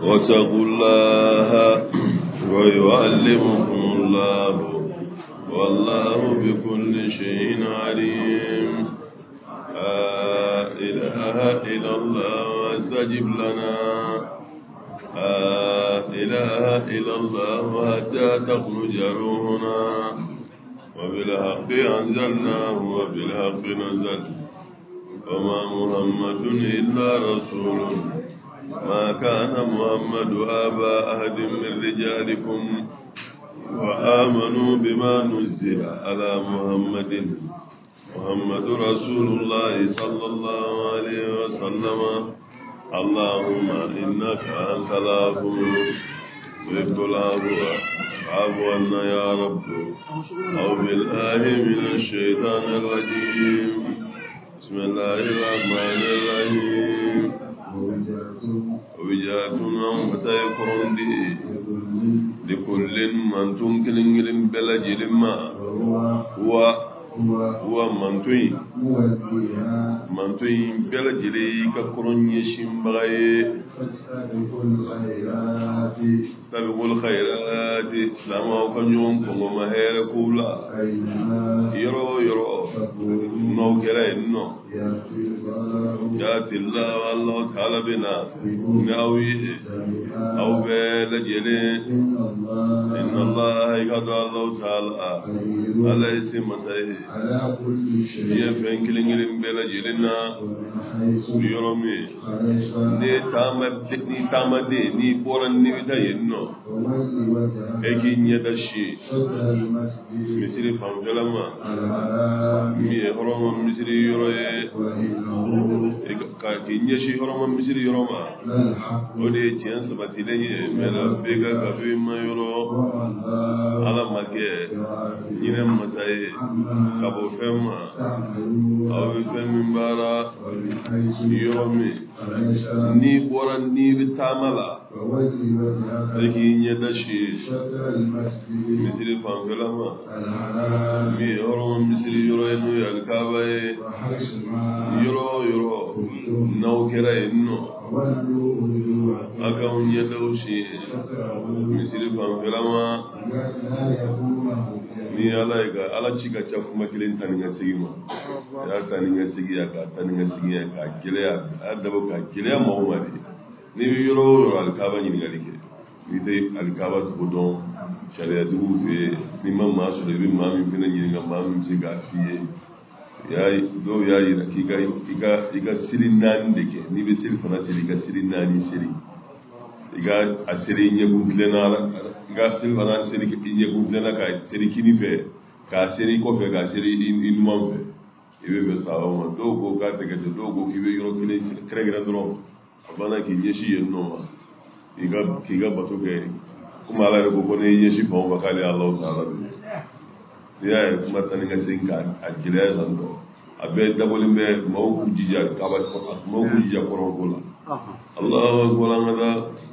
واتقوا الله ويعلمكم الله والله بكل شيء عليم. لا إله إلا الله واستجب لنا. لا إله إلا الله حتى تخرج روحنا وبالحق أنزلناه وبالحق نزل وما محمد إلا رسول ما كان محمد أبا أحد من رجالكم وآمنوا بما نزل على محمد رسول الله صلى الله عليه وسلم. اللهم إنك أنت العفو تحب العفو فاعف عنا يا رب. أعوذ بالله من الشيطان الرجيم. بسم الله الرحمن الرحيم. وجاءتنا فتيكرون دي لكل من تنكلن بلجل ما هو منتوين بلجلي ككرون يشم بغي سابقوا الخيرات سلام وكنيون كما مهير كولا يرو نو كرين نو ياتي الله والله تعالى بنا ناوي أو بلجلي إن الله يقدر الله تعالى على اسم مسائه يفن كلين بلجلنا يرمي ni tama de ni boran ni ta yenno eki nyada shi misiri famjalama mi horomo misiri yoroye ka kinye shi horomo misiri yoroma ode tiyan sabati lenye mela bega ka bi mayoro ala mage yine matai kabo fema aw femi mbara yoromi ni boran ni bitamala eki nyada shi misiri famjalama mi horomo misiri yoroye no yalkabaye yoro naw kera enno aka unye daushi misiri famjalama ni ala chika cha kuma kilin taninga sigima ya taninga sigi ya ka taninga sigi ya ka kilya adabo ka kilya muhammadi ni yoro alkaba ni galike ni dai alkaba to don sharia du fe ni mamma su da bin mami fina ni ga mami ci ga fiye yayi do yayi da kiga sirin nan dake ni be sir fana siri ga sirin nani siri iga asiri nye gudlena iga siri fana siri ki nye gudlena ka siri kini fe ka siri ko fe ka siri in mon fe ibe be sawo ma dogo ka te ke dogo ibe yoro kini kregra dro abana ki nyeshi yenno ma kiga bato ke kuma ala ko ne nyeshi fa ba kali Allah taala ya kuma taninga singa ajira zando abe dabolimbe mawku jija ka ba ko mawku jija ko rogola Allahu akbar ngada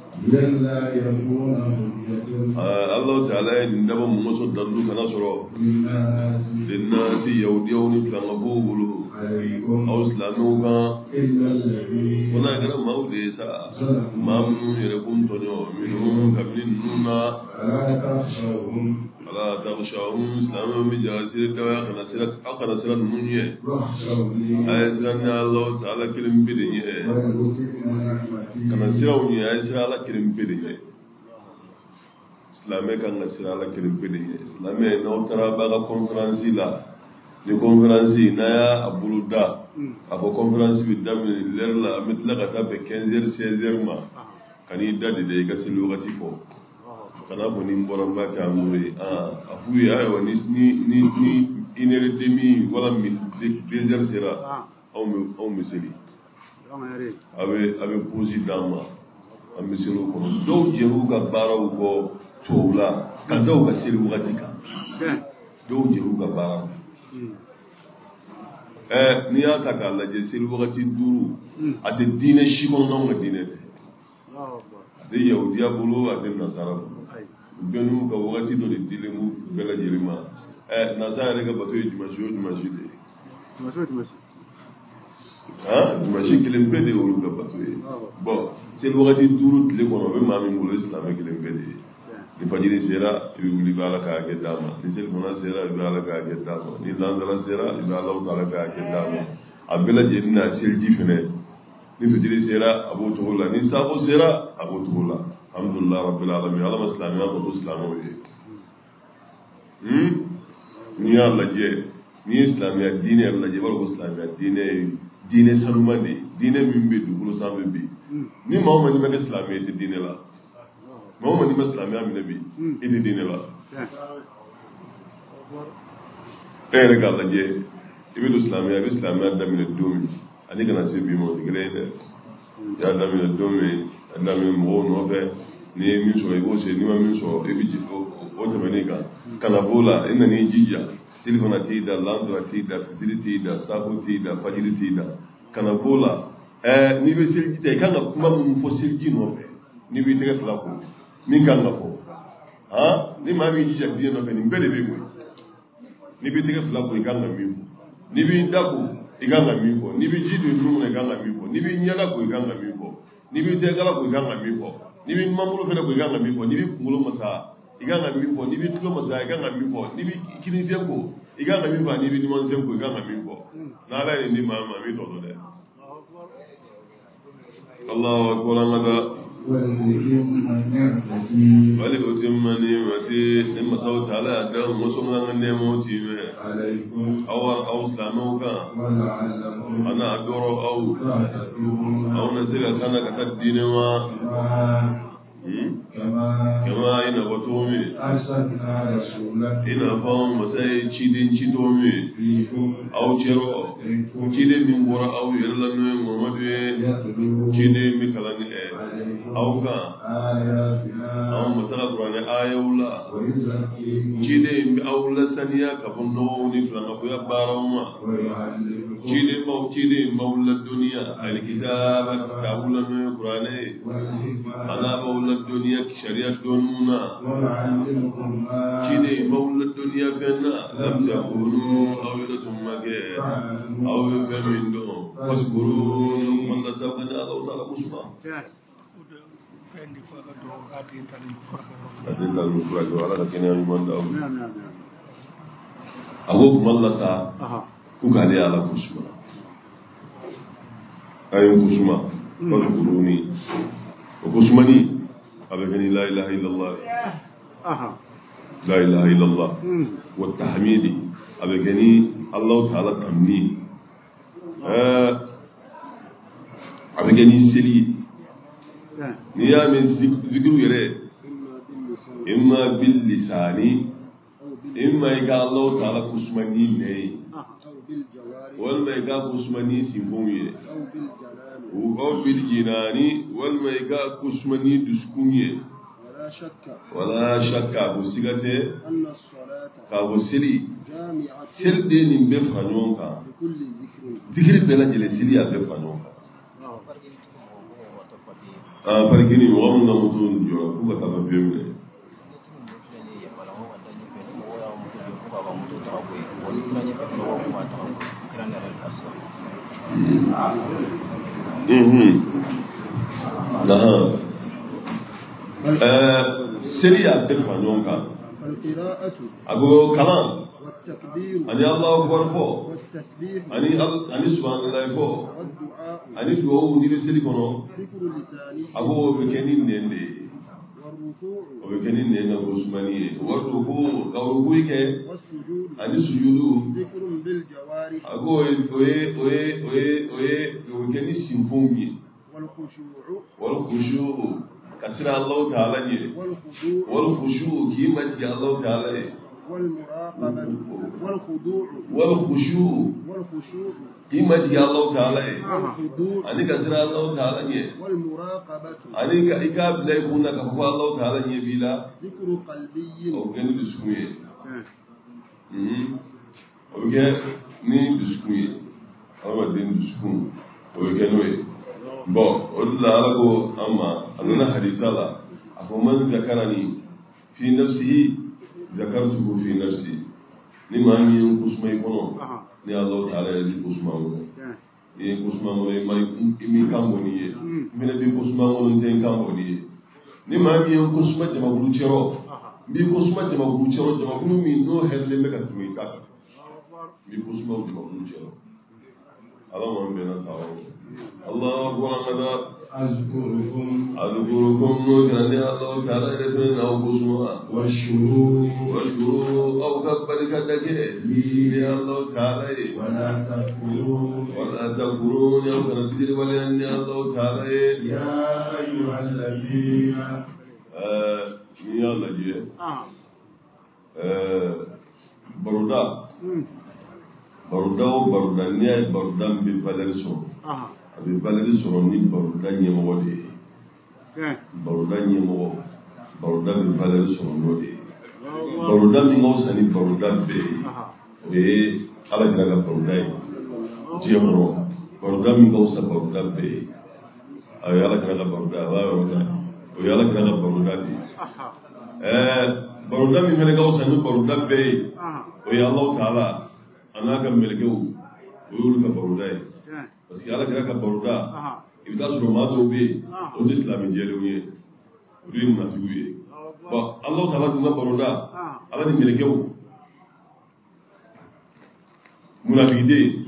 Allah ta'ala indaba muso dandu kana soro linnasi yawdiyuni fangabulu aw islamuga wala gara mawde sa mamu yere kuntonyo minhum kablinuna ala takhshawhum islamu bijasir ka kana sirat munye ayatan Allah ta'ala kirim bidinye kana sirawni ayisra ala kirim bidinye islamé kan na sira ala kirim bidinye islamé no tara baga conference la ni conference na ya abuluda abo conference bi damni lerla mitla ka tabe 15h 16h ma kani dadi de ga silu gati fo kana ko ni mboram ba ka muri afu ya wani ni inere demi wala mi 2h sira au misiri abe posi dama amisiru ko do jeru ga baraw ko tola ka do ga siru gati ka do jeru ga baraw ni ya ta ka la je siru gati duru ate dine shimon non ga dine de yahudiya bulu ate nasara benu ka wagati do de dilemu bela jirima nasara ga bato jumashi de dimanche kilim pe de wolu ga bato bon sel wakati duru tile kono be ma min ngolo islam ke len bede ni fajiri sera ibi wuli bala ka ke dama ni sel mona sera ibi ala ka ke dama ni landala sera ibi ala ka ke dama abela jenna sel jifene ni fajiri sera abu tuhula ni sabo sera abu tuhula alhamdulillah rabbil alamin ala muslimin wa islamu ni Allah je ni islamiya dine Allah je wala islamiya dine salumande dine min be dugulu sambe bi ni mawma ni be islamiya te dine la mawma ni be islamiya mi nabi ite dine la ere galla je ibe islamiya da min dumi ani kana se bi mo digrede ya da min dumi da min mo no be ni mi so ibo se ni ma mi so e bi o te menika kana bola ina ni jija silfana tida landra tida fitiri tida sabu tida fajiri tida kana bola ni be silji te kanga kuma mun fo silji no be ni bi tega fala ko min kanga fo ni ma mi jija di no be ni mbele be ko ni bi tega fala ko kanga mi ni bi ndako iganga mi ko ni bi jidu ndu ne kanga mi ko ni bi nyala ko kanga mi ko ni bi tegala ko kanga mi ko ni bi mamulo fele ko kanga mi ko ni bi kungulo masa iganga mi ko ni bi tulo masa iganga mi ko ni bi kini tempo iganga mi ba ni bi dimon tempo iganga mi ko na la ni mama mi to de Allahu akbar ngada wali utimani wati nimma saw taala da musumna ngane moti me awar aw samuka ana adoro aw nasira kana ka tadine wa kama ina wato mi ina fawon masai cidin cido mi au cero cidin min bora au yalla no muhammadu cidin mi kalani au ka au masala qur'ani ayula cidin mi aula saniya ka bunno ni fulana ko ya barawma cidin maula dunya alkitab kaula no qur'ani ana maula الدنيا شريعة دوننا كده مولى الدنيا بنا لم تكونوا أولاد مكة أو يفهمين دون فاذكرون من لسبنا الله تعالى مسمى أدين المفرد وعلى لكن يمن داو أبوك من لسا كوكالي على مسمى أيوم مسمى فاذكروني وكسمني أبغني لا إله إلا الله لا إله إلا الله والتحميد أبغني الله تعالى تمني أبغني سلي نيامن ذكر يره إما باللسان إما يقال الله تعالى كسمني ني ولا يقال كسمني سيمبومي أو بالجناني والميكا كسمني دسكوني ولا شك بسيغته أن الصلاة كابوسلي سل دين بفانونكا ذكر بلا جلسلي بفانونكا فرقني وامن متون جو كوكا تابا بيمني سريع تفانونكا أقول كلام أني الله أكبر فوق أني سبحان الله فوق أني دعوة نيل سليكونو أقول بكنين نندي وبكنين نندي عثماني والركوع كوركوي كه أني سجودو أقول وبكنين سيمفوني والخشوع كسر الله تعالى والخشوع كيما جاء الله تعالى والمراقبة والخشوع كيما جاء الله تعالى أني كسر الله تعالى والمراقبة أني كإكاب لا يكون كفوا الله تعالى بلا ذكر قلبي أو كن بسكوي أو كن بسكوي أو بدين بسكون أو كنوي bon wala alago amma anuna hadisala afaman zakarani fi nafsihi zakartuhu fi nafsi ni mami kusmay kono ni Allah ta'ala yi kusmawo ni kusmawo mai mi kambo ni mina bi ko suma won ten kan woni ni ma mi ko suma jama bulu cero bi ko suma jama bulu cero jama bulu mi no helle me ka tumi ka bi ko suma jama bulu cero ala mo be na sawo Allah wa qada azkurukum grande Allah taala re na ko suma washkuru aw kabbar kadake li Allah taala wala takfurun ya kana sidri wala anni Allah taala ya ayyuhalladhina ya Allah je baruda ni ay barudan bi valeur so abi valeur so ni barudan nyemo de barudan nyemo barudan bi valeur so no de barudan ni mo sani barudan be ala graga barudai jemo barudan mi mo sa barudan be ay ala graga barudan wa o yala graga barudan barudan mi mele go sani barudan be o ya Allah taala ana ka melkew o yulu ka barudai parce que ala kira ka baruda ibda suru ma do be o islami jelo ye o ri na fiye ba Allah taala dunga baruda ala ni melkew munafide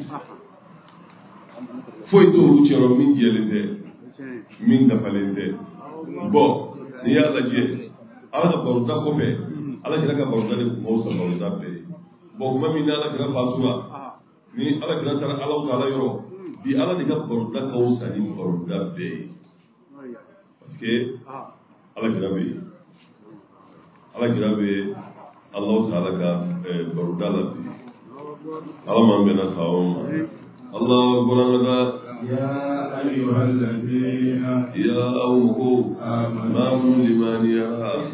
foi to ruchero min jelende min da falende bo ni ala je ala ka baruda ko fe ala kira ka baruda de mo sa baruda be bon kuma min ala kira fatura ni ala kira tara ala taala yoro bi ala de ka baruda ka usani baruda be parce que ala kira be Allah taala ka baruda la bi ala man bena sawma Allah qur'ana ya ayyuhalladhina ya awku amanu liman ya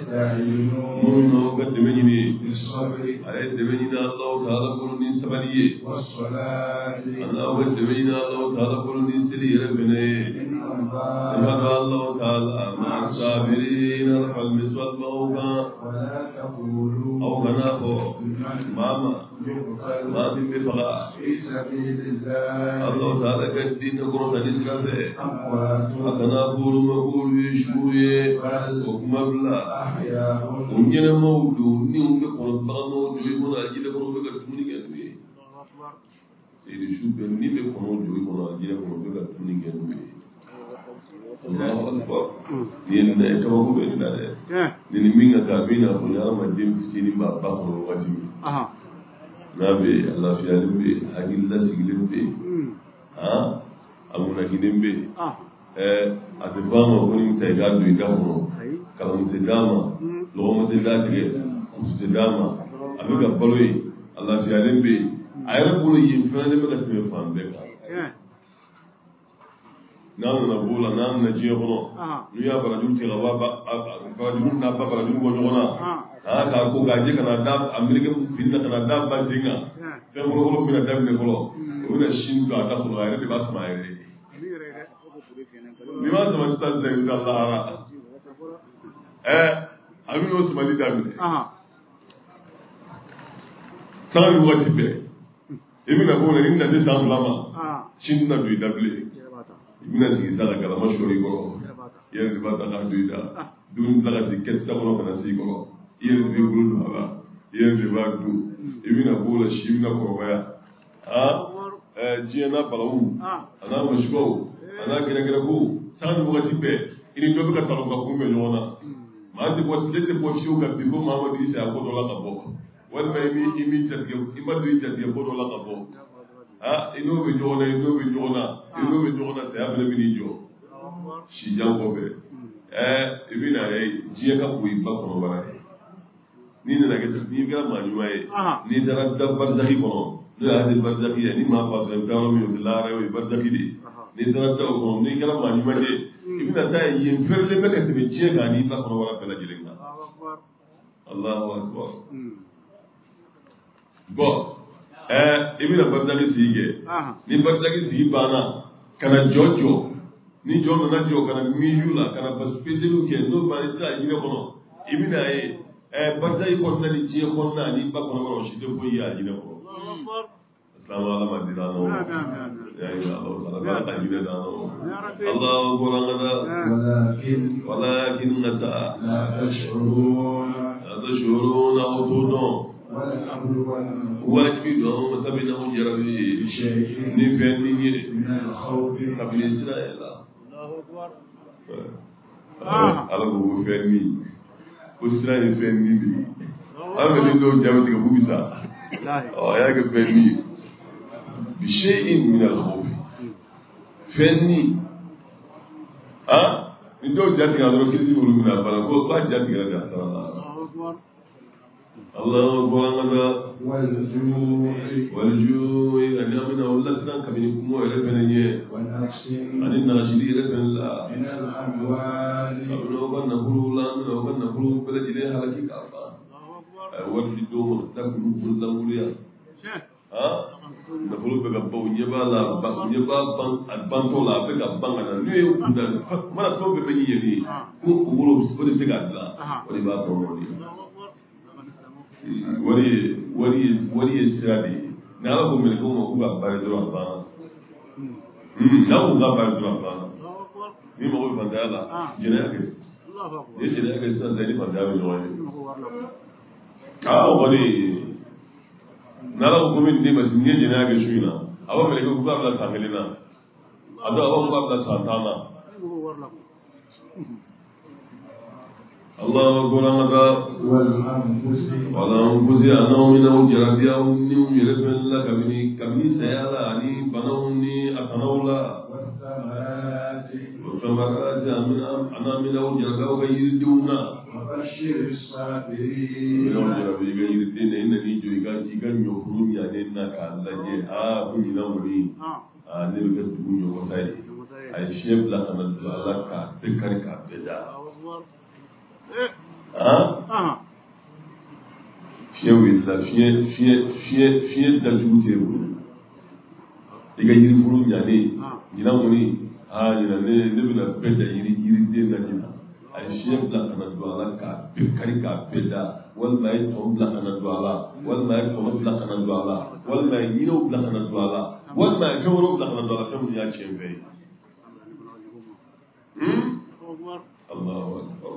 mun qadimini ayat demenina Allah taala qulni sabaliye wassalati ana qadimina Allah taala qulni siriyya bene inna Allah taala ma sabirin al-qalbi wal-mawqa wa la taqulu aw kanafo mama ma bi fala fi sabilillah Allah taala kadin ko hadis kafe akana bulu maqul yishbuye wa mabla ahya unjena mawdu ni unge ko bano do ko ajile ko be ka tuni ngenwe sidi shube ni be ko do ko ajile ko be ka tuni ngenwe Allahu akbar ni ne to ko be dare ni minga ka bina ko ya ma dim fitini ba ba ko wati nabe Allah fi alimbe agilla sigilimbe amuna kidembe atibama kuni mtaiga duida kono kala mtidama lo mtidage mtidama abiga baloi Allah fi alimbe ayra bulu yimfana be ka tme fambe ka nan na bula nan na jiyo kono nu ya barajul ti gawa barajul na ba barajul go jona ka ko gaje kana da amerika finna kana da ba dinga te ko mina damne ko una shin ka ta ko ayre be basma ayre لماذا ما تستاذن عند الله أمين وسمع لي دامي سامي وقت به إمين أقول إن نبي سام لما شين نبي دبلي إمين أسيء سالك على مشوري كلو يرد بعد أن أدويدا دون زلك سكت سامو كنا سيكلو يرد بيقول هذا يرد بعد دو إمين أقول شيء نكروبيا جينا بلاو أنا مشكو ana kira ko san wakati be ini do ka talo ka kumbe nyona ma ti ko tete ko shiu ka bi ko ma wadi sa ko do la ka bo wal bay mi imi tat yo imadu tat yo ko do la ka bo ino be jona sa able bi ni jo shi jango be ibina jiya ka ku ba ko bara ni na ga ni ga ma ni waye ni dara dabbar zahi ko no hadi barzakhi ni ma fa sa tawo mi la rawi barzakhi di ni dara taw ko ni kala ma ni mate ibina tay yin ferle be ka tibe je ga ni ba ko wala bela jilenga Allahu akbar bo ibina barzakhi sige ni barzakhi sigi bana kana jojo ni jono na jo kana mi yula kana baspezelu ke no ba ita jile kono ibina barzakhi ko na ni je ko na ni ba ko no shi de ko ya jile ko Assalamu alaikum. يا إله الله تعالى بارك فينا الله أكبر ولكن لا تشعرون أو تودون واجب لهم سبيلهم جربي نفني قبل إسرائيل الله أكبر على هو فني إسرائيل فني أما لندو جابتك بوسا يا كفني بشيء من الخوف فني لندو جابتك على ركيزي ولمنا فلكو قد جابتك على الله أكبر والجوع أن يأمن الله سلام كمن يكون يرفعني أن الناشدي يرفع الله من الأموال أبناء نقول الله أبناء نقول بلد إليه على كي كافا والفي الدوم تكون كل موليا نقول بقى ونجبالا ونجبال بان أنا نيو كذا ما نسوي بني يبي كو كقولوا بسكوت سكادلا ولي باتوني wani sirabi na ala ko mele ko mo ku ba bare do ba na ko ga bare do ba ni mo ko banda la jina ke Allahu akbar ye jina ke san dali banda ba yo wani na ala ko min ni mas ni jina ke shuina awa mele ko ba la tangelina ado awa ko ba la santana الله أكبر والأنفس أنهم من أوجربيا ونيو يرفن لك كمني سيالا عني بنوني أتنولا والثمرات أنا من أوجربيا وغيردونا وبشر الصابرين من أوجربيا غيردين إنني جو إيغان يخرون يعني إنك اللجي كني نوري نبقى تكون يوصي الشيب لك نجلالك تكرك بدا fiye da jute mu diga yiri furu nyane gina muni gina ne bila beda yiri de na gina ay chef la kana duala ka be kari ka beda wal may tom la kana duala wal may tom la kana duala wal may yino la kana duala wal may jawro la kana duala kam ya chembe Allahu akbar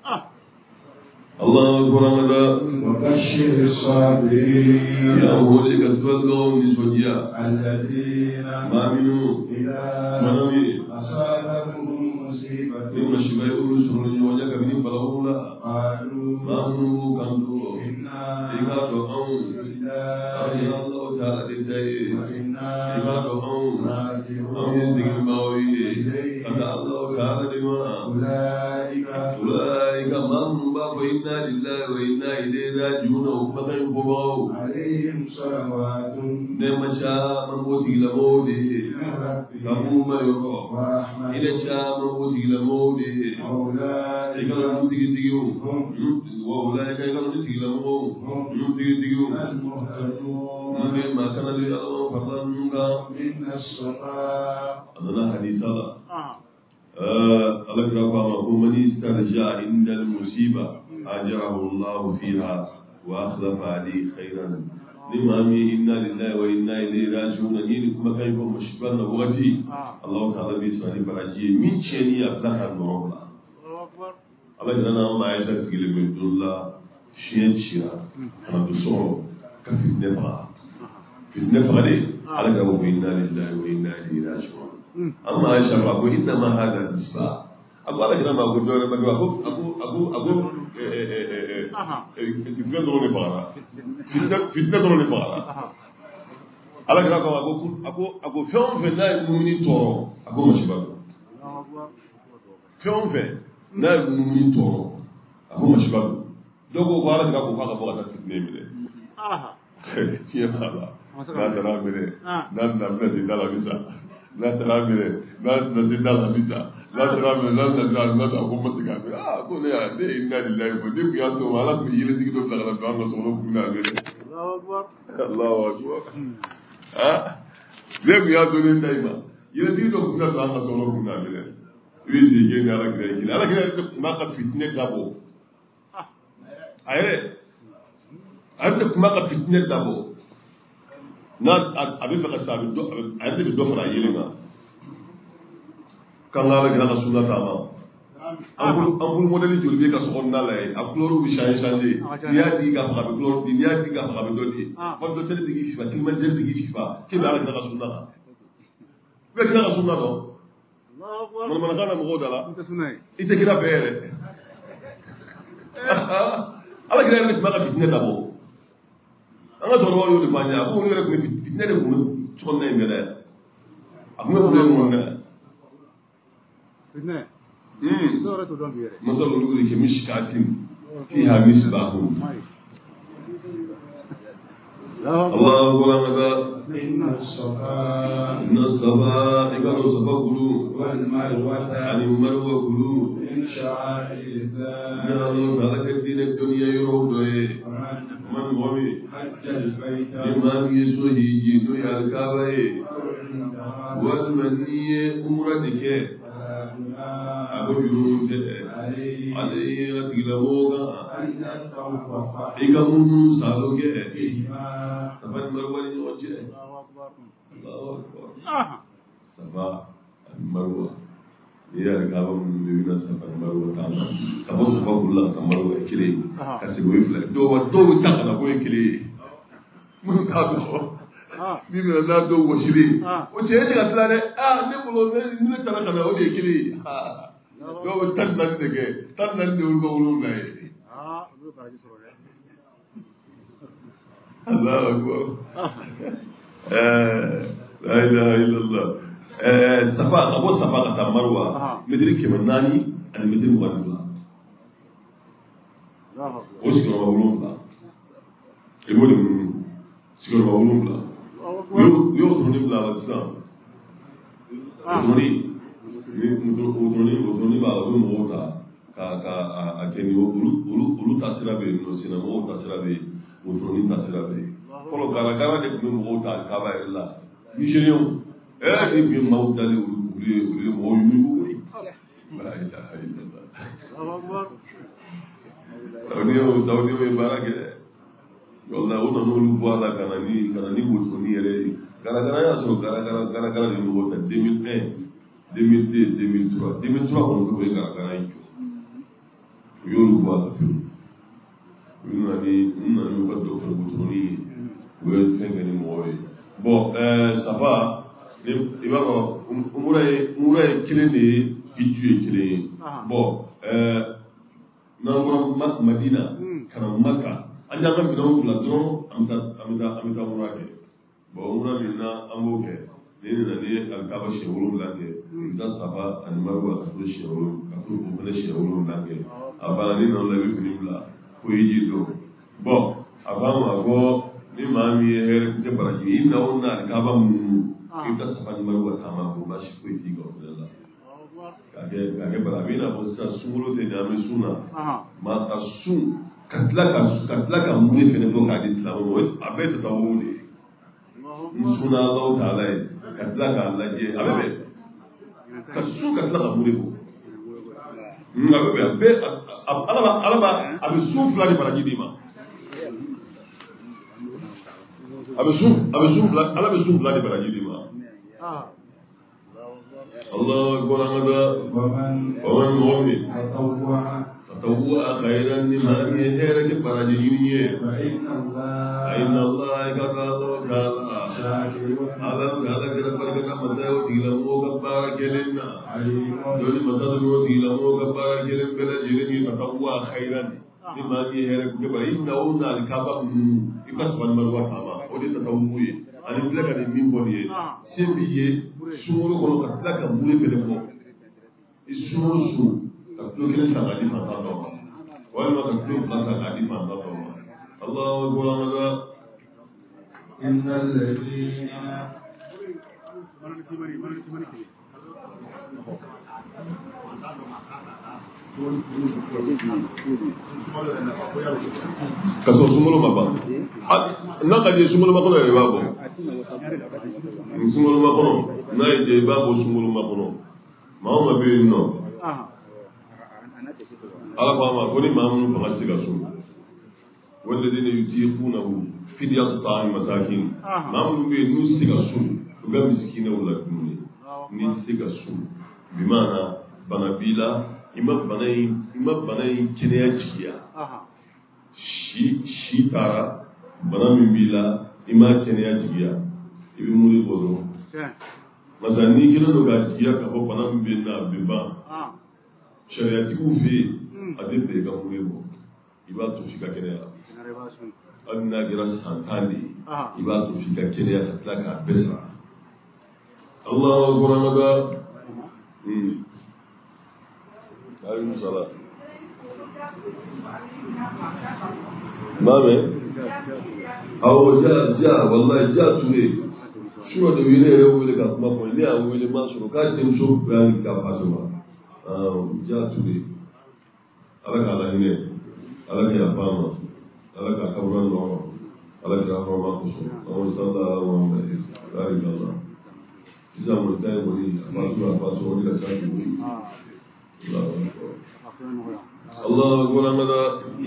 الله أكبر وبشر الصابرين يا أولئك الصدقون نسوجيا الذين ما منوا إذا أصابتهم مصيبة إما شبه رسول وجاك من بلغولا قالوا ما منوا كنتو إنا دعون إلا الله تعالى لديه وإنا دعون راجعون يزيق الماوي قد الله تعالى لما أولئك من وإنا لله وإنا إليه راجعون وكما ينفقوا عليهم صلوات نعم شاء من موتي لموته كمو ما يرى إلى شاء من موتي لموته أولئك وأولئك المهتدون ما كان لله فضلا من الصفاء هذا حديث الله الله كرامه من استرجع عند المصيبة أجره الله فيها وأخلف عليه خيرا لمامي إنا لله وإنا إليه راجعون إنكم كيفكم مشبنا وغتي الله تعالى بيساني براجي من شيني أبلغ النورلا الله جانا ما يشاك تقول من الله شين شيرا أنا بصور كفي النفع لي على جواب إنا لله وإنا إليه راجعون أما عائشة أقول إنما هذا النسبة أقول لك لما أقول جواب أقول فتنة دروني فقرا فتنة دروني فقرا على كذا أقول فيهم في لا المؤمنين تورو أقول ماشي بابو فيهم في لا المؤمنين تورو أقول ماشي بابو دوكو قارا كذا أقول فقط بقى فتنة ميله شيء هذا لا ترى ميله لا نبلة دالا بيسا لا ترى ميله لا نزيد دالا بيسا لا ترى ميله لا نزيد لا تقوم بتكامل أقول يا ده إنا لله وديك يا تو على كل يوم تيجي تقول لك أنا صورة كنا ميله الله أكبر الله أكبر ده يا تو لين دايما يلتي تو كنا أنا صورة كنا ميله ويجي يجي على كذا ما قد فتنة دابو أيه عندك ما قد فتنة دابو na abi fa ka sabi do ande bi do fara yelinga kangala gina ka sunna tama ampul modeli jurbi ka so na lay a couleur bi changer ya di ga fa bi couleur di ya di ga fa bi do di ko do tele digi fa ti man jeli digi fa ke ba gina ka sunna be gina ka sunna do man man kana mo dala ite kira bere ala gina ni ma ka fitne dabo anga to ro yo de banya ko ni rek ni fitne de ko so na ngere am nga problème mo na fitne sura to don biere mo so lu ke mishkatin fiha misbahun Allah qulanga inna safa ikalo safa gulu wal marwa ani marwa gulu in sha'a'illah ya Allah halaka din dunya yurudo man gomi liman yisuhi jidu ya kabaye wal maniye umratike abu yurute alayhi atilamoga ikamun saloge saban marwani oje Allahu akbar sabah marwa ya kabam bibina saban marwa tama kabo sabah kullu marwa kire kasi go ifla do takala go kire mun ka do bibina na do wo shiri o je ni atlare ne bulo ne tara kana o de kire do tan nan de go wulu ngai do ka ji soro Allahu akbar la ilaha illallah safa abo safa ka marwa midri ke manani an midri wadla o shi ko wulu la e mo de shi ko wulu la yo to ni la sa ni ba do mo ta ka ateni ulu tasira be no sina mo tasira be ni tasira be kolo gara de mo ta ka ba illa mishenyo ni bi mo dali ulu mo yu la ilaha illallah Allahu akbar me barake wala una no lu boada kana ni mo ni ere gara ya so gara ni mo ta 2001 2002 2003 on ko gara yi yolu boada ni ko do ko butoni we tenga ni moy bon ça va il va umura kilende kile bon na Madina kana Makka anja kan bidon kula dron amita umura ke bon umura minna amboke ne alkaba shewulu lake da safa an marwa ka shewulu ka ko ko shewulu lake abana ni non la bi bla ko yiji do bon abama go ni mami here ke baraji inna onna alkaba mu ita safa marwa kama ko ba shi ko yi go Allah kage barabina bo sa sumulo te nyame suna ma ta sun katlaka mu ne fene ko kadi islamu wo abeta tawuli suna Allah taala katlaka Allah je abe kasu katlaka mu ne ko ngabe alaba abe sun fulani baraji dima abe sun fulani baraji dima الله أكبر هذا ومن مؤمن تطوع خيرا لمن يهرك براجينيه فإن الله كذا على كذا بركة متى وتيلمو كبارك لنا جوني متى وتيلمو كبارك لنا بلا جيرني تطوع خيرا لمن يهرك براجينيه إنه نالكابا يكسب المروة تاما ودي تطوعي أنا بلغ أن من بنيه سيبيه sumuru kono ka tila ka mure bele fɔ i sumuru su ka tulo kelen ta k'a di fantan dɔ ma walima ka tulo fila ta k'a di fantan dɔ ma Allahu akbar amada innal ladina ka sɔrɔ sumuru ma ban n'a ka di sumuru ma kɔnɔ yɛrɛ b'a bɔ sumuru ma kɔnɔ n'a ye jɛ i b'a bɔ sumuru ma kɔnɔ maa ma bɛ yen nɔ ala ko a ma ko ni maa minnu fanga tɛ se ka sun walladina yutiqunahu fidiyatu ta'am masakin mamun be nu siga sun ga miskina wala kunni ni siga sun bi mana bana bila imam banai kine ya jiya shi tara bana min bila ima kine ya jiya ibi muri bozo mazani kina do ga jiya ka bana min bin na biba shariati ku fi adin be ga muri bo iba to shi ka kine ya anna gira santali iba to shi ka kine ya tlaka besa Allahu akbar عليكم السلام مامي أو جاء والله جاء تولي شو هذا ويلي ويلي كات ما بقول ليه ويلي ما شو كات تمشوا بيان كافاسما جاء تولي على كذا هنا على كذا فاما على كذا كبران الله على كذا فاما كوسو أو صلى الله عليه وسلم إذا مرتين ولي فاسوا ولي كسر ولي الله أكبر ماذا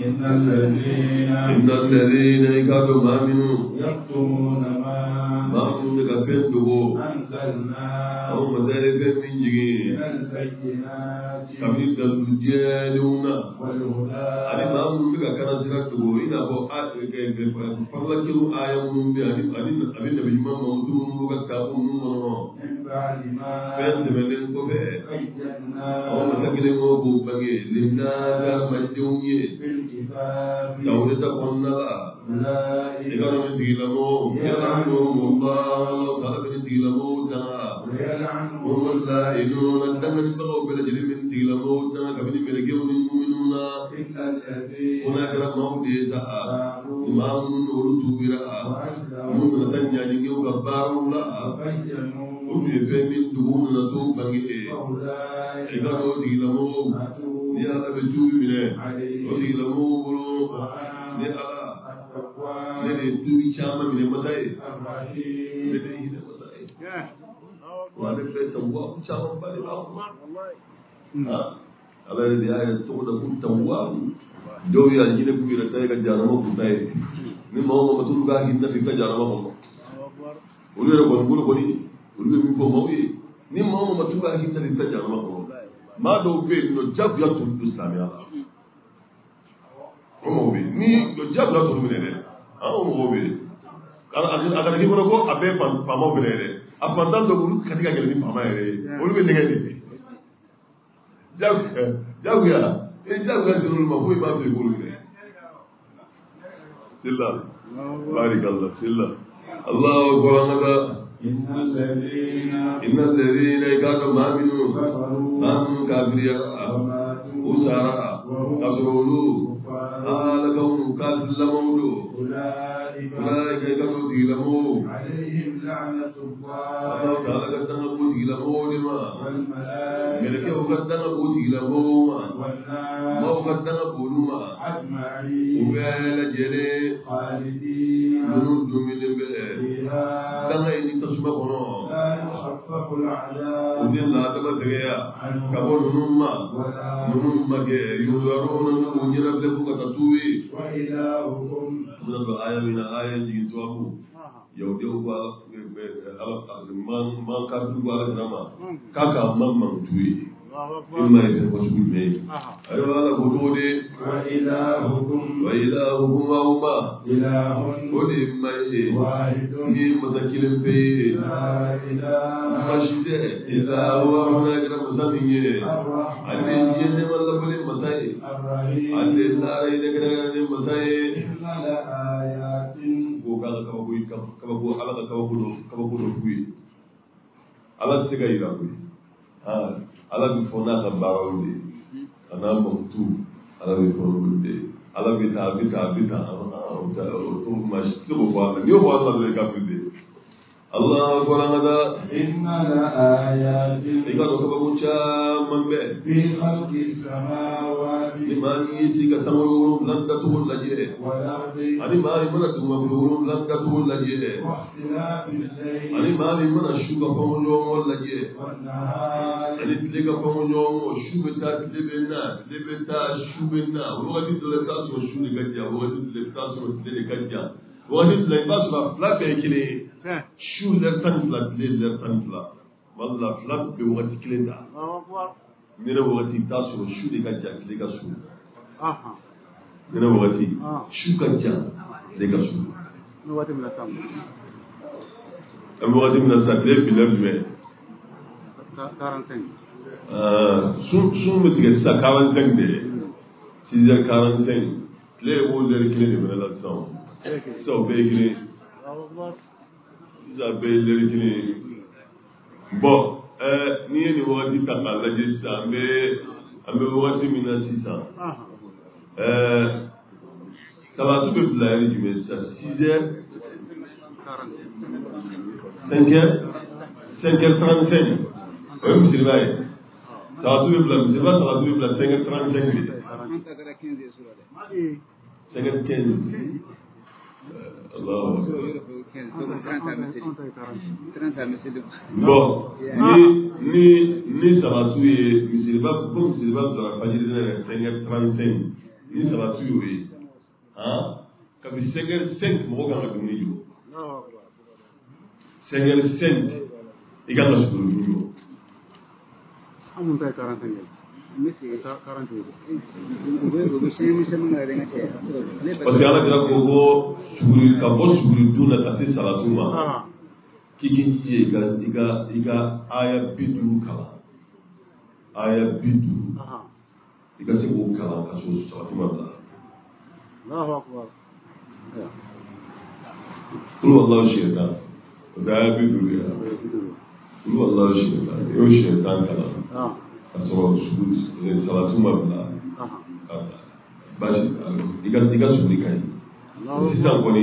إن الذين كانوا آمنوا يكتمون ما أنزلنا أو مذلك من جيل من البينات كمن الرجالون والهدى أنا ما أقول لك كان سيرته إن أبو فلكلوا آية من بيان أبين بجمع موضوع مكتابون من بعد ما بينا أو مذلك موضوع بقي لنا مجنوني في الكتاب دولة قلنا أولئك يلعنهم الله خلق تيلموتا ويلعنهم اللائنون الدمن بغوا بلجل من تيلموتا كمن ملكوا من المؤمنون هناك موضع إمام نورت براء من تنيا جنجو كبار لا وفي فهم دهون نتوب بغيه إذا تيلمو يا أبتو منه وتيلمو يا Nede tubi chama mine masai. Nede hine masai. Wale feta wa chama bali ba. Ala dia ya to da kun tawwa. Do ya jine ku bira tay ka jarama ku tay. Ni mo ma tu ga hinna fi ka jarama ko. Ulu re ko bulu ko ni. Ulu mi ko mo yi. Ni mo ma tu ga hinna fi ka jarama ko. Ma do be no jab ya tu islamia. Ko be ni do jab la to mine awo mo be ala ki ko abe pama bele a pandan do bulu katika gele ni pama ere olu be ngene jaguya dulu ma boy ba be bulu ne silla barakallah silla Allahu akbar innal ladina yakadu ma'minu am kabriya usara kasrulu لكم كلموا أولئك كانوا يلموا عليهم لعنة الله تعالى كتنبوا يلموا لما والملائكة كتنبوا يلموا ما كتنبوا لما أجمعين وبال جري خالدين جنود من فيها دعين تسمعون لا يخفف العذاب ودين لا تبتغيا كبر نما ينظرون من كتاتوي وإلهكم من الآية من آية جيسواه يوديه man kafir gwara nama kaka man tuyi in mai da wasu gudme ayo ala gudode wa ilahukum wa ilahun gode mai wahidun ni mazakilin pe la ilaha mashide ilahu wa huna gira musaminye ande yende mallabale masai ande sare ne gira ne masai inna la ayatin ko kala kaba ko ala kaba ko kuyi ala siga ira kuyi ala bi fona ka barawde ana mutu ala bi fona ala bi ta to mas to ko ni o ba le ka bi Allah Akbar inna la ayatin ikado ka bamucha mambe fi khalqis samawati limani siga samawuru landatu laje wal ardi ani mari mana tumamuru landatu laje wa ikhtilafil layli ani mari mana shuga pamonyo laje wan nahari ani tilega pamonyo shubeta lebeta shubena wakati dole taso shule gajja wakati dole taso tele gajja wani fila ba su ba fila bɛɛ ye kelen ye su lɛri tan ni fila tile lɛri tan ni fila wala fila bɛ wagati kelen ta nɛnɛ wagati i bɛ taa sɔrɔ su de ka jan tile ka su nɛnɛ wagati su ka jan tile ka su an bɛ wagati min na sisan tile bi lɛri jumɛn sun bɛ tigɛ sisan 45 de 6h45 tile ye o lɛri kelen de fana la sisan sisan o bɛɛ ye kelen sisan bɛɛ ye lɛri kelen ye bɔn n'i ye nin wagati ta k'a lajɛ sisan an bɛ wagati min na sisan salatu bɛ bila yɛrɛ jumɛn sisan 5h35 o ye misiriba ye salatu bɛ bila misiriba salatu bɛ bila 5h35 de 5h15 Allah bon ni salatu ye misiriba ko misiriba dɔrɔn fajiri ne yɛrɛ 5h35 ni salatu y'o ye kabi 5h5 mɔgɔ kan ka dumuni jɔ 5h5 i kan ka sukuru jɔ parce que ala kira ko ka bɔ suguri dun na ka se salatu ma k'i k'i jija i ka aya 50 kalan aya 50 i ka se k'o kalan ka so salatu ma bila kulu wallahu shaitan o bɛ aya 50 ya kulu wallahu shaitan i y'o shaitan kalan ka sɔrɔ salatu ma bila basi i ka suguri ka ɲi sisan kɔni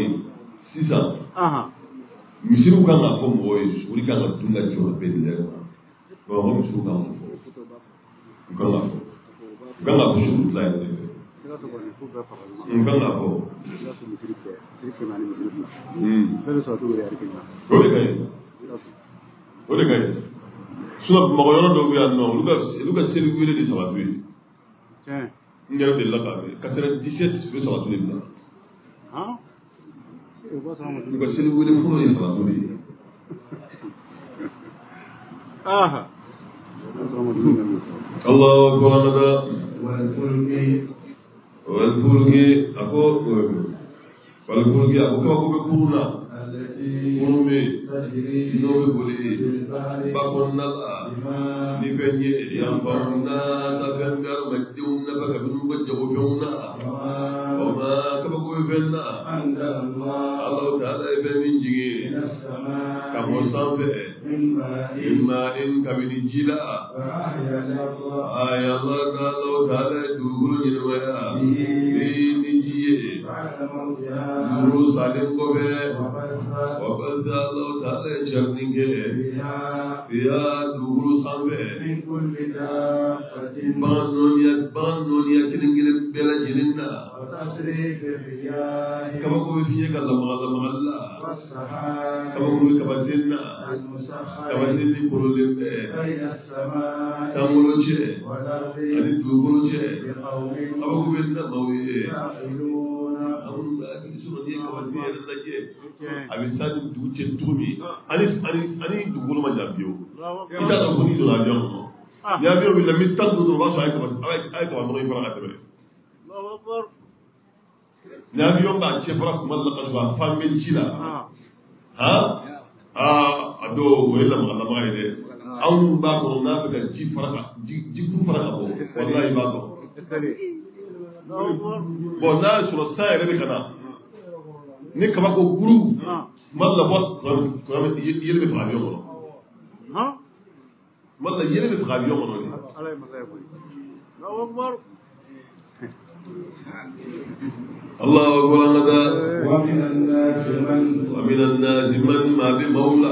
misiriw kan ka fɔ mɔgɔw ye suguri kan ka dun ka jɔ ka bɛn nin dɛ bamakɔ misiriw kan ka fɔ u kan ka fɔ suguri fila yɛrɛ de fɛ u kan ka fɔ o de ka ɲi sinon bamakɔ yɔrɔ dɔw bɛ yan nɔ olu ka seli wele de sabatu ye n yɛrɛ delila k'a mɛn 97 bɛ sabatu de bila olu ka seli wele fɔlɔ ye sabatu de ye Allahu akbar walfulki a ko kabako bɛ kurun na kurun bɛ n'o bɛ boli ba kɔnɔna la ni fɛn ye yanfan na ta fɛn garima denw nafa ka minnu ka jagofɛnw na o ma kabako bɛ fɛn na Alahu Taala ye fɛn min jigin ka bɔ sanfɛ imma in kabini ji la Alahu Taala ye dugukolo ɲɛnamaya ni ji ye muru salen kɔfɛ وقد الله تعالى جرنك فيها دور صنفه بانون يكلم بلا جننا كما قلت فيك الله كما قلت كبتنا كبتنا كرولين كامولوجه أني دوغولوجه كما قلت مويه a bɛ sa ni dugu cɛ cogo min ani dugukolo ma jan fiyewu i t'a dɔn ko n'i donna avion kɔnɔ ni avion wulila mi tan duuru dɔrɔn o b'a sɔrɔ a ye kaba nɔgɔ in fara ka tɛmɛ ni avion b'a cɛ fara kuma dɔ la ka sɔrɔ a fan bɛ ci la a dɔw o ye lamaga ye dɛ anw b'a kɔnɔ n'a bɛ ka ji kuru fara ka bɔ walahi i b'a dɔn bon n'a y'a sɔrɔ san yɛrɛ bɛ ka na ni kabako kuru kuma la bɔ yɛlɛ bɛ faga avion kɔnɔ kuma la yɛlɛ bɛ faga avion kɔnɔ de Allahu akbar angada wa min an-nas man ma bi mawla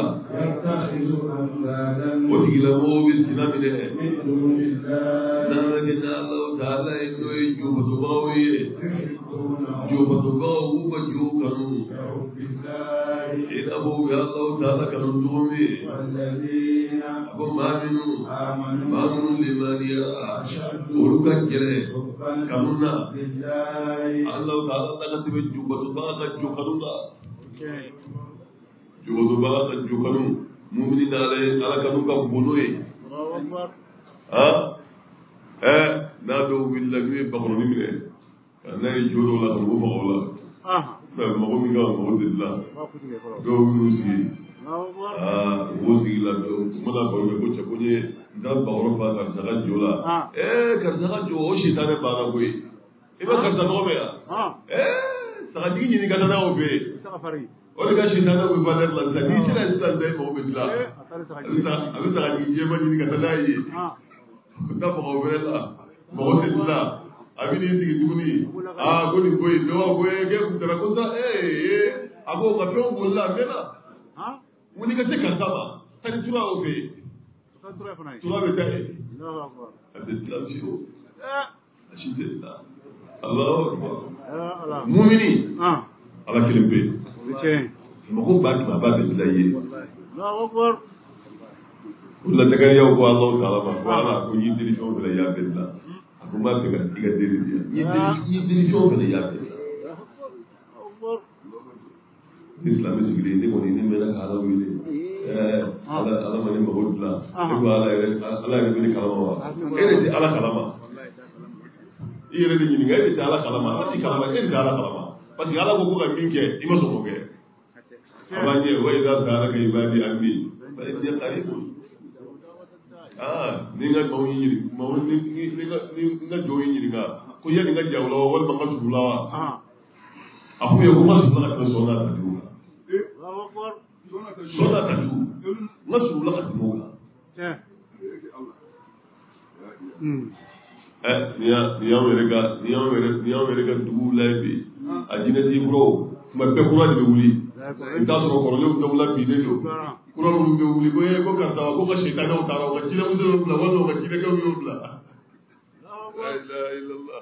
o tigilamɔgɔw bɛ sina minɛ n'ala kɛ Allah Taala ye n'o ye jɔbɔtɔbaw ye jɔbɔtɔbaw b'u ka jɔw kanu i n'a fɔ u ye Allah Taala kanu cogo min a ko maa minnu limaniya olu ka gɛlɛn kanu na Allah Taala daga tɛmɛ jɔbɔtɔbaga ka jɔ kanu na jogodo ba jokanu mumini dale ala kanu ka bonoye na do willa mi bagro ni mine na joro la ko fa wala na mago mi ga mago de la do musi wosi la do mala ko ko cha ko ni da bagro fa ka sa jola ka sa jo o shi tane ba ko e ba ka sa no be sa di ni ga na o be o de ga shi tane ko ba da la sa ni sira sa da mo be la abi sa di je ma ni ga na yi da mo be la mo de la abi ni sigi tuguni ko ni boy do boy ke ku tara ko sa abo ga pe o la mena woni ga se kan saba tani tura o be tura be tay adetla shiro ashidetla Allahu akbar mu'mini ala kilimbe mo ko ba ba be laye Allahu akbar wala daga yow ko Allah taala ma wala ko yidiri so be ya bella ko ba be ga diga diri yidiri so be ya bella Islam sigiri ni ko ni mena ala wile ala mani mo hodla ko ala ni kalama ere ala kalama ere ni ngai ti ala kalama ti kalama ere ala kalama parce que ala ko ko min ke ima so mo ke abanye wa idha sala ka ibadi anni fa inni qaribun ni nga mo ni nga joyi ni nga ko yani nga jawlo wal ma qasula aku ya ko ma sala ka so na ta du soda tatu masula ka moga niya mereka dugu laibe ajina di bro ma pe kura di wuli nta so ko le do la bi de do kura lu be wuli ko ka ta ko ka shaytan o tara ko jila muso la wala ko jila ka yo bla la ilaha illallah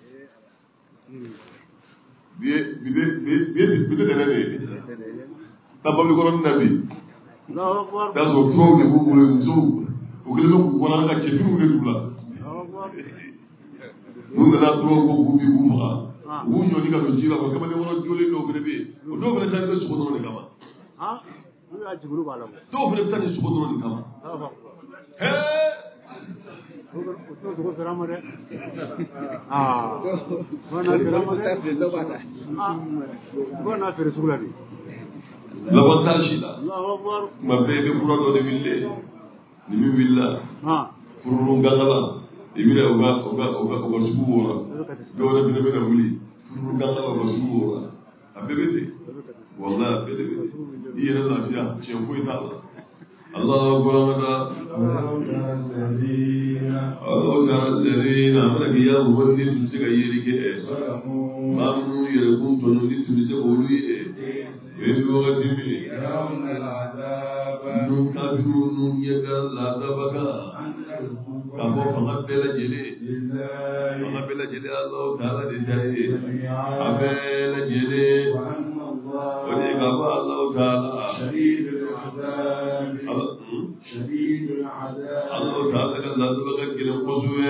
bi de ne tabali ko nabi tazo pro de bu le nzo o ke lo ko na ka che tu le dula mun na pro ko bu bi bu ma bu nyo ni ka do jira ko kama ne wona jole do be be o do be tan ko su ko no ne kama bu ya ji buru bala do be tan su ko no ne kama he ko fera mare bona fere sugulani Lawantashila. Mabebe kuro de ville. Ni mi villa. Kuro ngala. Ibire oga subuora. Dora bine wuli. Kuro ngala oga subuora. Abebe de. Wallahi abebe de. Yere la fiya. Chempo itala. Allahu akbar. Allahu alladhina amrakiya wadi tusiga yirike. Mamu yere kunto ndi tusiga wuli. Yendo gadimi yaum al-azab nun kabiru nun yagal ladabaka kabo fakat bela jeli Allah taala de jaye abela jeli wani kabo Allah taala shadidul azab Allah taala kan ladabaka kilam kosuwe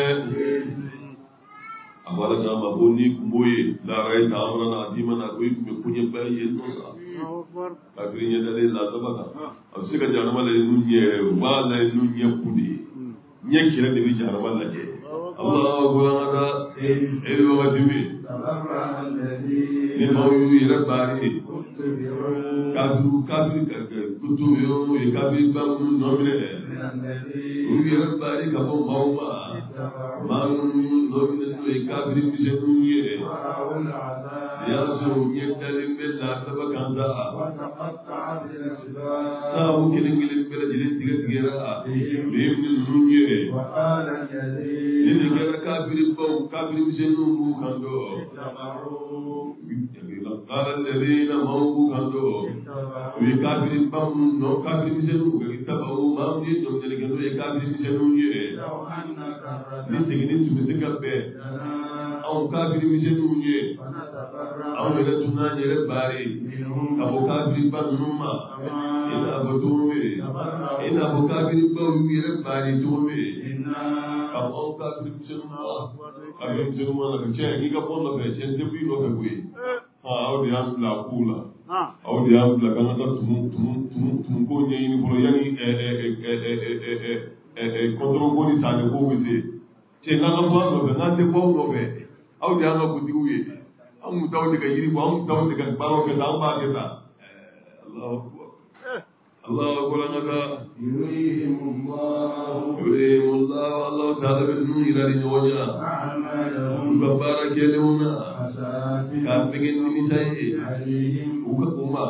abala kama boni kumboye la rai tamrana adimana koi kunye baye nosa kafirinya dale la tabaka asika janama la nunye wala nunye kudi nye kira de janama la je Allahu akbar elu wadimi ni mawu ira bari kafiru kutu yo e kafiru ba mun nomine ira bari ka bo mawma mawu nomine e kafiru bi je ya so yedalin bella tabakanda وتقطعت الأسباب وقال الذين قال الذين موقوا كندو وكافر بام نو كافر مسلم كتبوا ما يدوم تلقوا كافر مسلم لو أنك نسجن تمسك أو كافر مسلم أو لتنا يرباري أبو كافر بام نما إن أبو تومي إن أبو كافر بام يرباري تومي أبو كافر مسلم أبو مسلم أنا كشيء كي كفون لك كشيء تبي لك كوي أو ديان لا كولا أو aw de y'a bila k'an ka taa tumu ko ɲɛɲini fɔlɔ yanni kɔntɔrɔ ko ni saale ko bɛ se cɛ n'an ka bɔ an nɔfɛ n'an tɛ bɔ aw nɔfɛ aw de y'an ka kuntigiw ye an kun t'aw de ka yiri bɔ an kun t'aw de ka baaraw kɛ tan an b'a kɛ tan Allahu akbar an ka taa yurihimullahu Allahu ta'ala bɛ ninnu yira ni ɲɔgɔn ɲɛ u ka baara kɛlenw na k'a fɛngɛ nimisa ye u ka o ma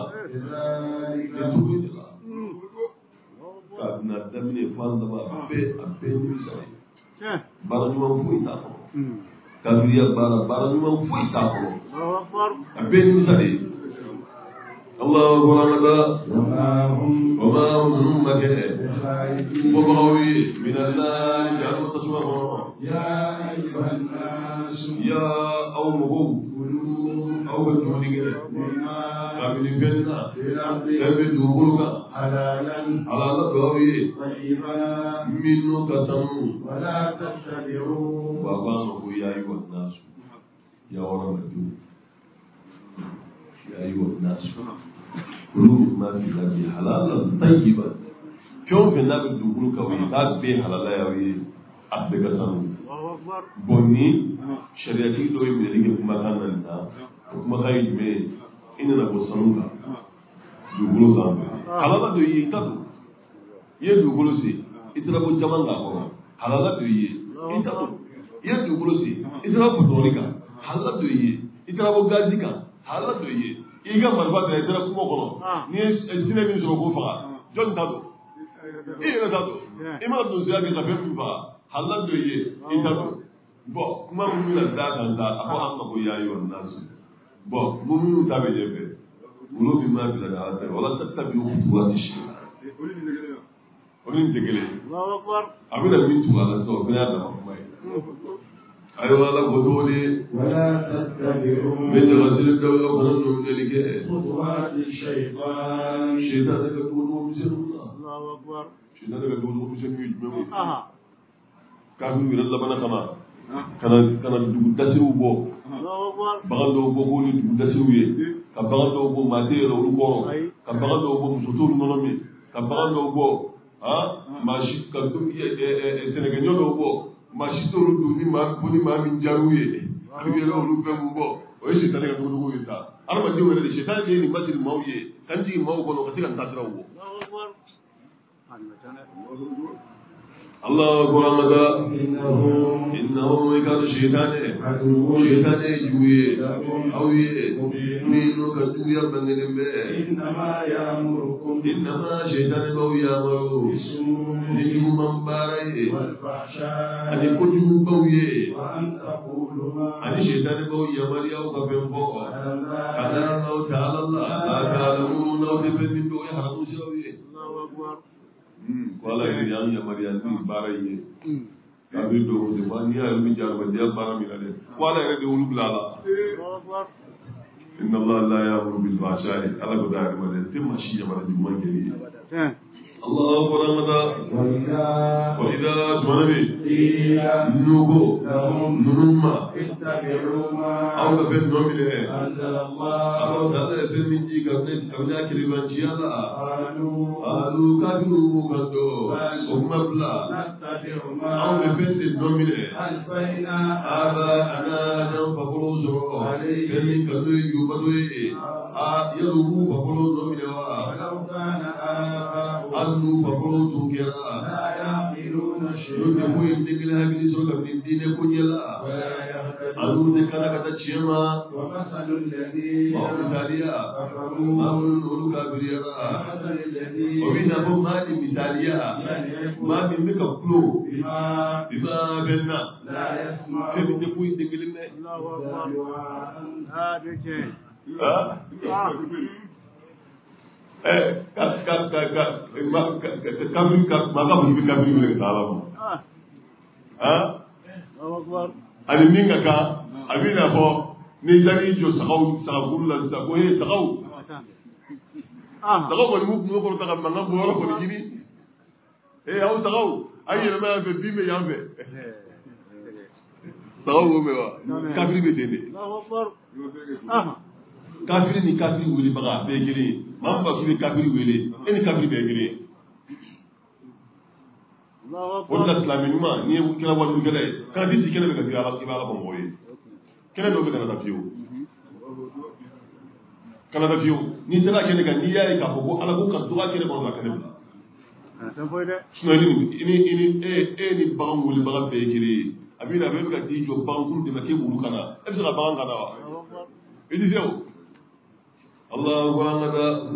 k'a bɛna daminɛ fo an laban a bɛɛ nimisa ye baara ɲuman foyi t'a kɔnɔ kafiriya baara ɲuman foyi t'a kɔnɔ a bɛɛ nimisa de ye Allahu akbar an ka taa wa ma hum ninnu ma kɛ bɔbagaw ye minallahi jahannama tasuma kɔnɔ ya aw mɔgɔw aw bɛ dumuni kɛ kabini fɛn na fɛn bɛ dugukolo kan halala don aw ye minnu ka sanu wa k'an ma ko ya ayyuhan nasu ya hadamadenw ya ayyuhan nasu kulu mimma fi al-ardi halalan tayyiban fɛn o fɛn n'a bɛ dugukolo kan o ye k'a bɛɛ halala y'aw ye a bɛɛ ka sanu bon ni sariyatigi dɔw ye minɛli kɛ kumakan na nin na o kumakan ye jumɛn ye i nana bɔ sanu kan dugukolo sanfɛ halala dɔ ye i ta don i ye dugukolo sen i taara bɔ jama k'a kɔrɔ halala dɔ ye i ta don i ye dugukolo sen i taara bɔ dɔɔnin kan halala dɔ ye i taara bɔ gazi kan halala dɔ ye i ka marifa ta i taara kungo kɔnɔ n'i ye sinɛ min sɔrɔ k'o faga jɔnni ta don i yɛrɛ ta don i mana don sira kɛ ka fɛn min faga halala dɔ ye i ta don bon kuma min bɛna da kan sa a ko an ma ko ya ayyuhan nasu bon mun minnu ta bɛ ɲɛfɛ olu min ma bila ka ala ta wala tattabi'u khutuwati shaytan o ni tɛ kelen a bɛna min tugu a la sisan o fana y'a dama kuma ye ayiwa ala ko cogo di n bɛ jalasi dɔw la fana ninnu minɛli kɛ shaytan ne ka dugu misɛnninw na shaytan ne ka dugu misɛnninw ye jumɛn ye kafin yɛrɛ labana kama kana dugu dasiw bɔ bagan dɔw bɔ k'o ni dugu dasiw ye ka bagan dɔw bɔ maa tɛ yɛlɛ olu kɔrɔ ka bagan dɔw bɔ muso t'olu nɔnɔ min ka bagan dɔw bɔ maa si ka sɛnɛkɛɲɔ dɔw bɔ maa si t'olu dun ni maa min jar'u ye a bɛ yɛlɛ olu fɛn mun bɔ o ye sitani ka dugu ye ta adamadenw yɛrɛ de sitani de ye nin masiri maaw ye kan jigin maaw kɔnɔ ka se ka nin taasiraw bɔ Allah kuramada innahu ikadu shaytane juye awiye minu katuya bangelembe innama shaytane bawu yamaru nijumu mambaraye ani kujumu bawuye ani shaytane bawu yamari au kafembo kadara Allah ta'ala Allah la ta'lamun law bifin do yahramu shawiye wala yɛrɛ y'an yamaruya ni baara in ye k'a bɛ don o de ma n'i y'a ye min jara adamadenya baara min na dɛ wala yɛrɛ de wulu bila a la inna Allah la ya'muru bil fahsha'i ala ko da adamadenya tɛ maa si yamara juguman kɛ i ye Allah kuramada wa idha tumana bɛ nugo ninnu ma aw ka fɛn dɔ minɛ aw ta ala ye fɛn min di ka kabini a kelebanciya la alu kabiru ka dɔ o kuma bila aw bɛ fɛn de dɔ minɛ aba ana dan fakolo sɔrɔ fɛn min ka d'o ye yubato ye yali u b'u fakolo dɔ minɛ wa hali fakolo tun kɛra olu tɛ foyi tɛ kelen hakili sɔrɔ kabini diinɛ ko ɲɛ la olu tɛ kana ka taa tiɲɛ ma maaw misaliya maa minnu olu kafiriyara o bɛ na fɔ maa ni misaliya maa min bɛ ka kulo bima bɛn na fɛn min tɛ foyi tɛ kelen dɛ ani min ka kan a bɛ na fɔ ni jaabi jɔ sagakuru la sisan ko he sagaw kɔni b'u kungo kɔrɔ ta ka mankan bɔ yɔrɔ kɔni ɲini aw sagaw a ye yɛlɛma yan fɛ bin bɛ yan fɛ sagaw b'o mɛn wa kafiri bɛ ten de kafiri ni kafiri wele baga bɛɛ kelen maa min b'a fɔ i bɛ kafiri wele e ni kafiri bɛɛ kelen o de la silamɛ ɲuman n'i ye kɛra wajukɛla ye kana di si kɛnɛ bɛ ka k'i b'a la bɔ mɔgɔ ye kɛnɛ dɔw bɛ kana taa fiyewu kana taa fiyewu n'i sera kɛnɛ kan n'i y'a ye k'a fɔ ko ala ko ka dɔgɔ kɛnɛ kɔnɔ ka kɛnɛ bila sinon e ni bagan welebaga bɛɛ ye kelen ye a bɛ na a bɛ ka t'i jɔ bagankuru de la k'e wulu kana e bɛ se ka bagan kana wa i tɛ se o Allahu akbar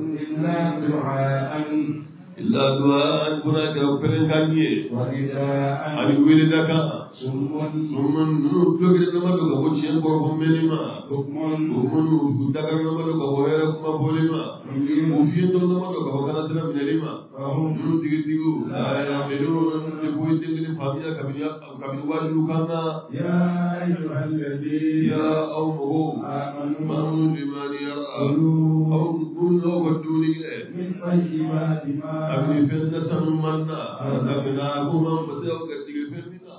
illa du'an kuna ka perengan ye ani wele daga summan nu blogere no ma do ko cien ko ko menima ko daga no ma do ko wera kuma bolima o fiendo no ma do ko kana tena menima nu tigiu la ya melu de ko tengene famia kabini waju kana ya ayyuhalladhi ya awmu amanu bimani yara aw kullu waduni min tayyibati ma abni fenna sanmanna adabna kuma badau ka tige fenna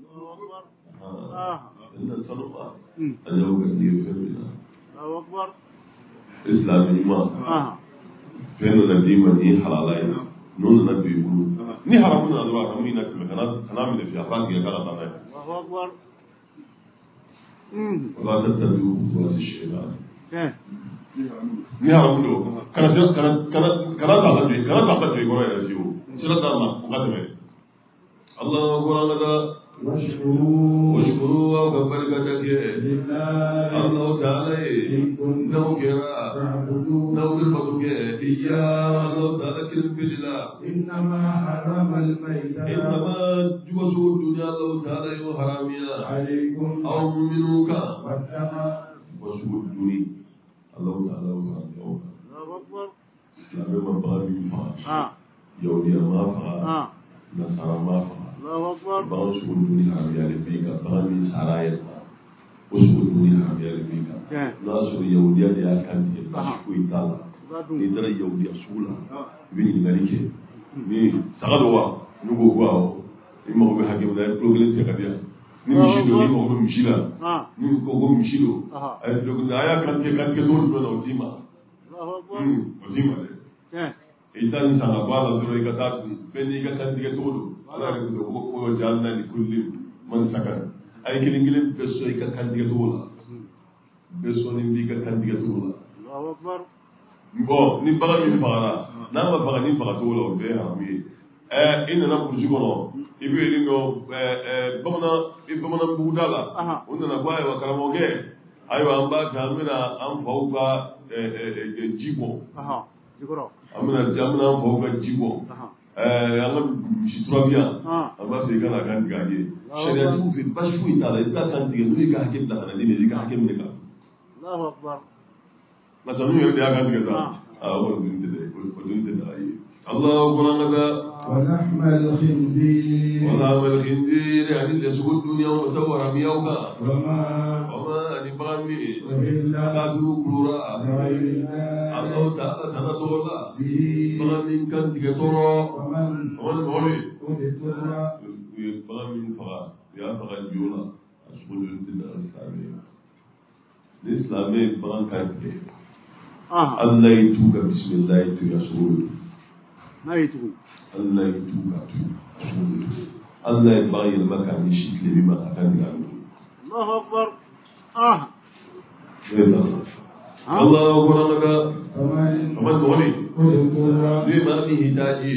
inna sanma adau ka tige fenna Allahu akbar islamiyuma fenna da dima ni halalai nun na bi bulu ni haramun na zuwa kamun ina kuma kana mi da fi afran ya kana ta Allahu akbar wa tattabi'u khutuwati shaytan ni haramun do kana ta ta ko ya jiwo sira da ma ko ka teme Allahu akbar washkuru wa kabbar ka take Allah ta'ala nau kira nau bil ke iya Allah ta'ala kin billah innama harama al-mayta innama juzu dunya Allah ta'ala yu haramiya alaykum aw minuka wattama wasu duni Allah ta'ala wa Allahu akbar islam ma bari fa yawdiya ma fa nasara ma fa Allahu akbar ba su duni haramiya le bika ba mi saraya wasu duni haramiya le bika na su yawdiya da ya kan ke ba su itala ni dara yawdiya sula bi ni garike ni sagadowa nugo kwa imma ko hakim da problem se kadia ni mishido ni ko mishila ni ko mishido ay dogo da ya kan ke don do ozima Allahu akbar ozima le itan sana bala do ka tatu beni ka kan diga todo ala ko ko jalna li kulli man sakan ay kilingilin beso ka kan diga todo beso ni bi ka kan diga todo Allahu akbar bon ni baga min fagara n'a ma faga ni faga cogo la o bɛɛ haramu ye i nana burusi kɔnɔ i bɛ yen nɔ bamanan buguda la o nana ko ayiwa karamɔgɔkɛ ayiwa an b'a fɛ an bɛna an faw ka ji bɔ an bɛna an faw ka ji bɔ an ka misi turabiya an b'a fɛ i ka na kan tigɛ an ye sariyatigiw fɛ basi foyi t'a la i bɛ taa kan tigɛ n'u y'i ka hakɛ bila ka na di ma i ka hakɛ minɛ kan. Masa nu yɛrɛ de y'a kan tigɛ sa o dun tɛ dɛ o dun tɛ da ye Allahu akbar ولحم الخنزير ani lesugo duniya o ta wara miyauka wama ani bagami ka duru kulura Allah ta'ala tana sola bagami kan tigɛ tɔrɔ waman mɔri bagami faga ya faga jola a sugo dun tɛ da silamɛ ni silamɛ bagan kan tigɛ Allah ya tuka bismillah ya tuka suru Allah ya tuka suru Allah ya bayi maka ni shi lebe maka kan gano Allahu akbar Allah akbar laka aman wani ne ma ni hitaji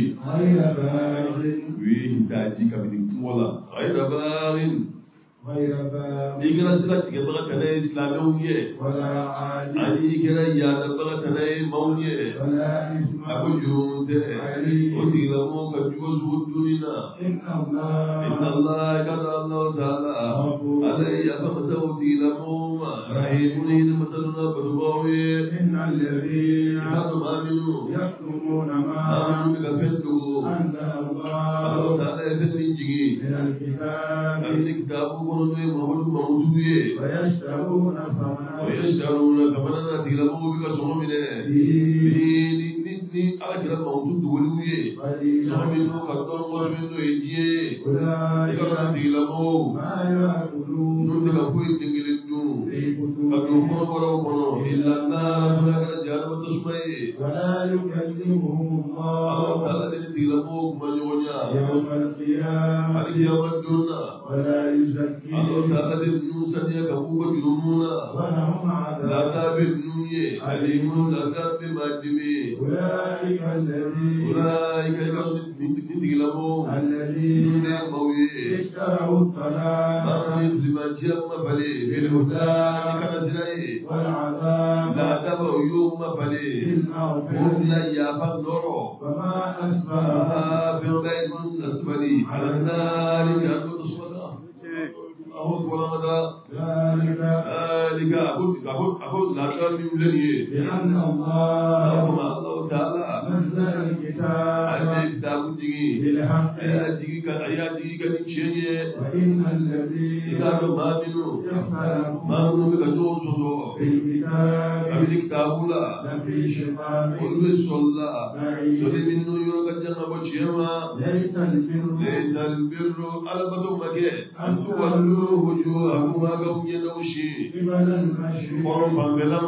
wi hitaji ka bin wala ghayra barin Ikira sila tiga baga tanai Islamiyye ani ikira ya da baga tanai mauye aku junte o tiga mo ka jugo sudunina inna Allah kata Allah taala alai ya fa taw tiga mo rahimuni ni masaluna barwawi innal ladhina amanu yaktumuna ma amanu ka fendu anzala Allah taala ya fendin jigi min al-kitab kitabu محمود ويشترون ثمنا تغلبوا بك صومنا ni ajira mawudu wuluye sami no kadon wa meno eje ikara dilamo nun de la kuyi tingile du kadu kono kono illa nar وجنونا ولهم لا عذاب تابنوني عليم لا تابمادمي أولئك الذين أولئك نتقلموا الذين اشتروا الضلالة لما جرم فلي بالهدى كنزلي والعذاب لا تبوا يوم فلي بالمغفرة هم لا يفنروا وما أسباب في البيت أسفلي على النار كانوا تصفنا أقول ذلك أقول لا تعلم لي بأن الله الله تعالى نزل الكتاب بالحق وإن الذين اختلفوا في الكتاب لفي شقاق بعيد ليس البر أن تولوا وجوهكم قبل المشرق والمغرب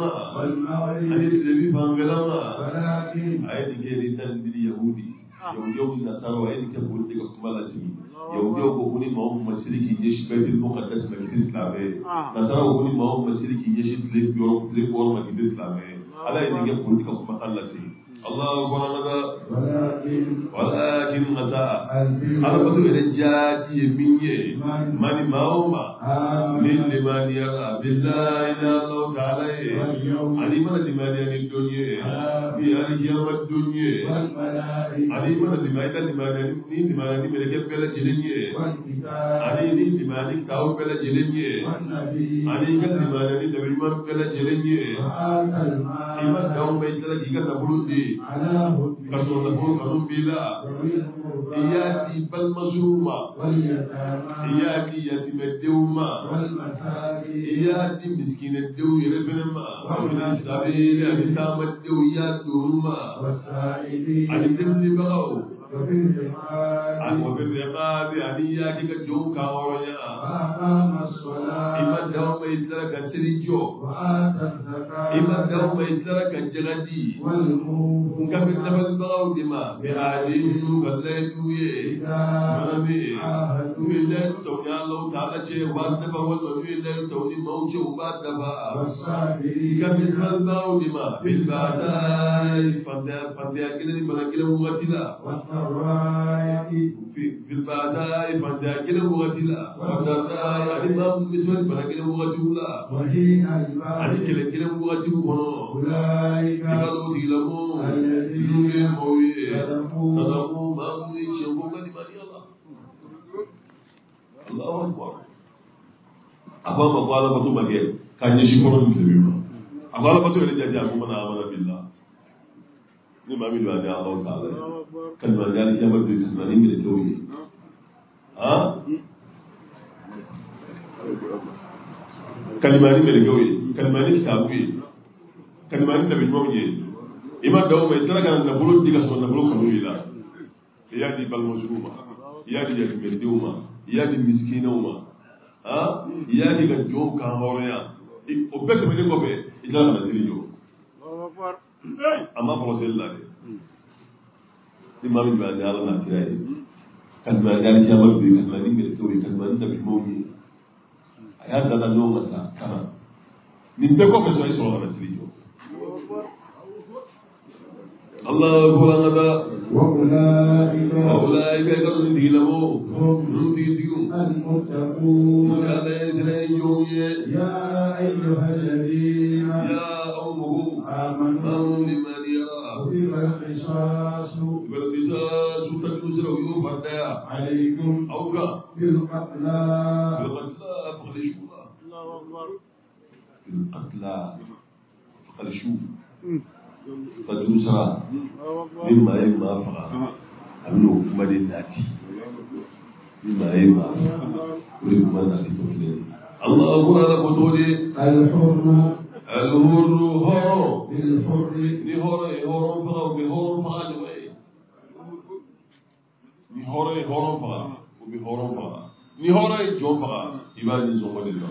ولكن يوم النصارى وين كبر ديك كمالا سي يوم بكوني ما هو مسيري يجيش بيت المقدس ما كيس لامه نصارى بكوني ما هو مسيري يجيش ليك يوم ليك ور ما كيس لامه على يديك كبر ديك كمالا سي الله أكبر ولكن متى على بدو الرجال يمينه ماني ماوما لمن يرى بالله إن الله تعالى علي من لمن يرى الدنيا في اليوم الدنيا علي من لمن يرى ملك بلا جلنيه علي لمن كتاب بلا جلنيه علي كان لمن يرى دبلمان بلا جلنيه إما داوم بيتلا كيكا نبلودي كسر نبلود كسر بلا إياتي بالمظلومة إياتي يتيم الدوما إياتي مسكين الدو يربنما ومن السبيل أبتام الدو ياتوما عن الدم بغو وفي الرقاب عن إياتي كجوم كاوريا إما دوم يتلك السريجو إما دوم يتلك الجلدي كم النبل بغو دما بهذه كالليتوية منامي ويلين توني الله تعالى شيء واسبا ويلين توني موجه وبادبا كم النبل بغو دما بالباداي فنديا كده بناكله وغتلا في الباداي فنديا كده وغتلا فنديا يعني ما مسوي بناكله وغتلا يعني كده وغتلا أولئك كانوا يلمون الذين صدقوا ما يشوفون لمن الله الله أكبر أقوى مقالة بسوا مكان كان يشكرون المسلمين أقوى بسوا اللي جاء من آمن بالله نما من بعد الله تعالى كان من ذلك يوم الدين من التوحيد كلمات من الجوي كلمات كتابي كلمات نبي موجي إما دوم يترى كان نبلو ديك سون نبلو كنويلا يادي بالمجرومة يادي يكملدوما يادي مسكينوما يادي كجوم كهوريا وبس من يقبل إذا ما تريجو أما فلوسيل لا إما من بعد الله ناتراي كان ما قال يا مبدي كان ما نيجي تقولي كان ما نبي موجي هذا اليوم مسا كمان نبدأ بس ما يسوى ما تريجو الله أكبر هذا وأولئك الذين هم المتقون يا أيها الذين آمنوا لمن يرى بالقصاص تجوز عليكم بالقتلى فخرجوا فجوسا مما يما فقا أبنو كما ديناتي مما يما ولكم ما ناتي تفلين الله أقول على قطولي الحر هورو بالحر نهورو فقا وبهورو فقا جوائي نهورو فقا وبهورو فقا نهورو جون فقا يبالي زوما دينا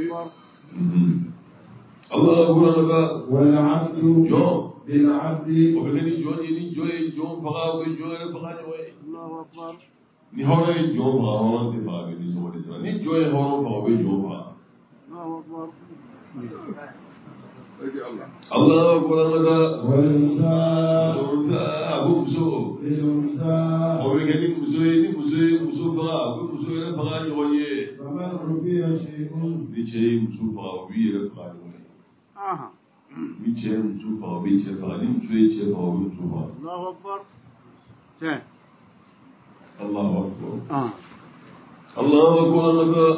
الله أقول على والعبد جون بالعبد وبكني جون فقا وبجون فقا جوائي الله أكبر نهورو جون فقا هورو فقا بني زوما دينا ني جون هورو فقا وبجون فقا الله أكبر والأنثى أبو مسو وبيجي مسو فغا مسو فغا يغني فمن ربي شيء بيجي مسو فغا وبيجي فغا يغني بيجي مسو فغا بيجي فغا بيجي فغا مسو فغا الله أكبر الله أكبر الله أكبر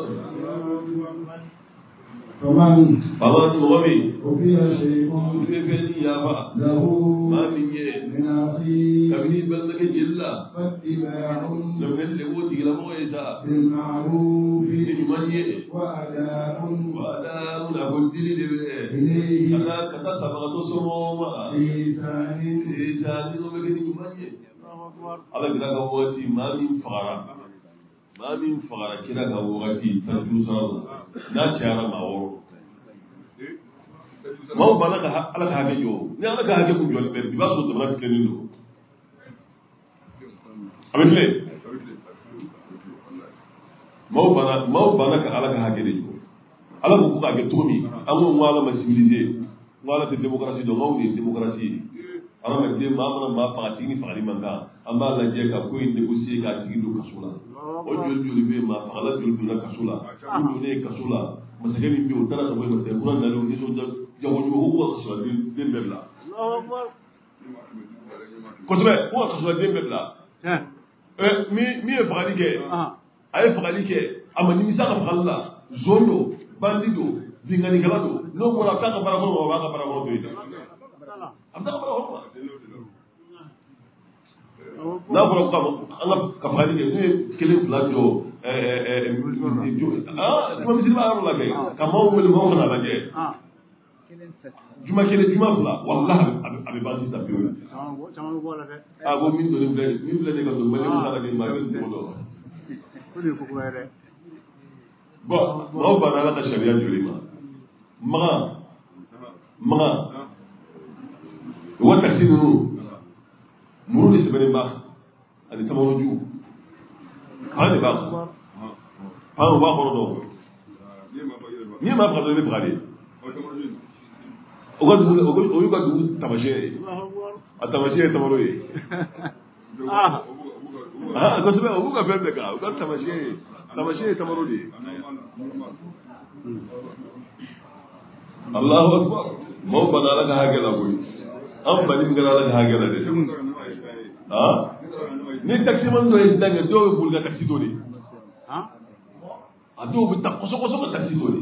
فمن مغمي ربي شيء له ما من من أخيه كبني بلغ جلا فاتباع لم يلقوا تقلم ويسا بالمعروف من وأداء أقول دلي إليه كتا سبغة سموما بإحسان ومكني من على كذا قوتي ما من فغرة كذا قوتي ترجو صلاة ناشارة ما ورو ما هو بلغ على حاجة يو نعم على حاجة كم جوال بس بس تبغى تكلمه أبدا ما هو بلغ على حاجة يو على بكرة حاجة تومي أمو ما على مسؤولية ما على الديمقراطية دو ما هو الديمقراطية أنا ما أدري ما فاتيني فعلي مانغا أما لا جاك كوين نيغوسيي كاتيجي كاسولا وجول بي ما فعلا جول كاسولا وجول كاسولا مسكين بيو ترى تبغى مسكين كنا نلو نيسو جاوجو هو كاسولا دين بلا كتبه هو كاسولا دين بلا مي فعلي كه أي فعلي كه أما نمسا فعلا زوندو بانديدو دينغاني كلادو لو ولا كان كبارو ولا كان كبارو بيدا أبدا كبارو n'a fɔra ko an ka kafali kɛ n'u ye kelen fila jɔ juma misiri b'a yɔrɔ labɛn ka maaw wele maaw kana lajɛ juma kelen juma fila walahi a bɛ ban sisan pewu a ko min filɛ ne ka don mali min nana kɛ maa bɛ dugu dɔ bɔn maaw banna ala ka sariya joli ma magan o ka takisi ninnu muru de sɛbɛnnen b'a ani tamaroju pan de b'a pan o b'a kɔrɔ dɔn n'i ye maa faga dɔrɔn i bɛ faga de o y'u ka dugu tamasiyɛn ye a tamasiyɛn ye tamaro ye kosɛbɛ o b'u ka fɛn bɛɛ kan o ka tamasiyɛn ye tamaro de ye Allahu akbar maaw banna ala ka hakɛ la koyi an banni min kɛra ala ka hakɛ la dɛ ni taxi man dɔ ye dange dɔw bɛ boli ka taxi to de a dɔw bɛ taa kɔsɔkɔsɔ ka taxi to de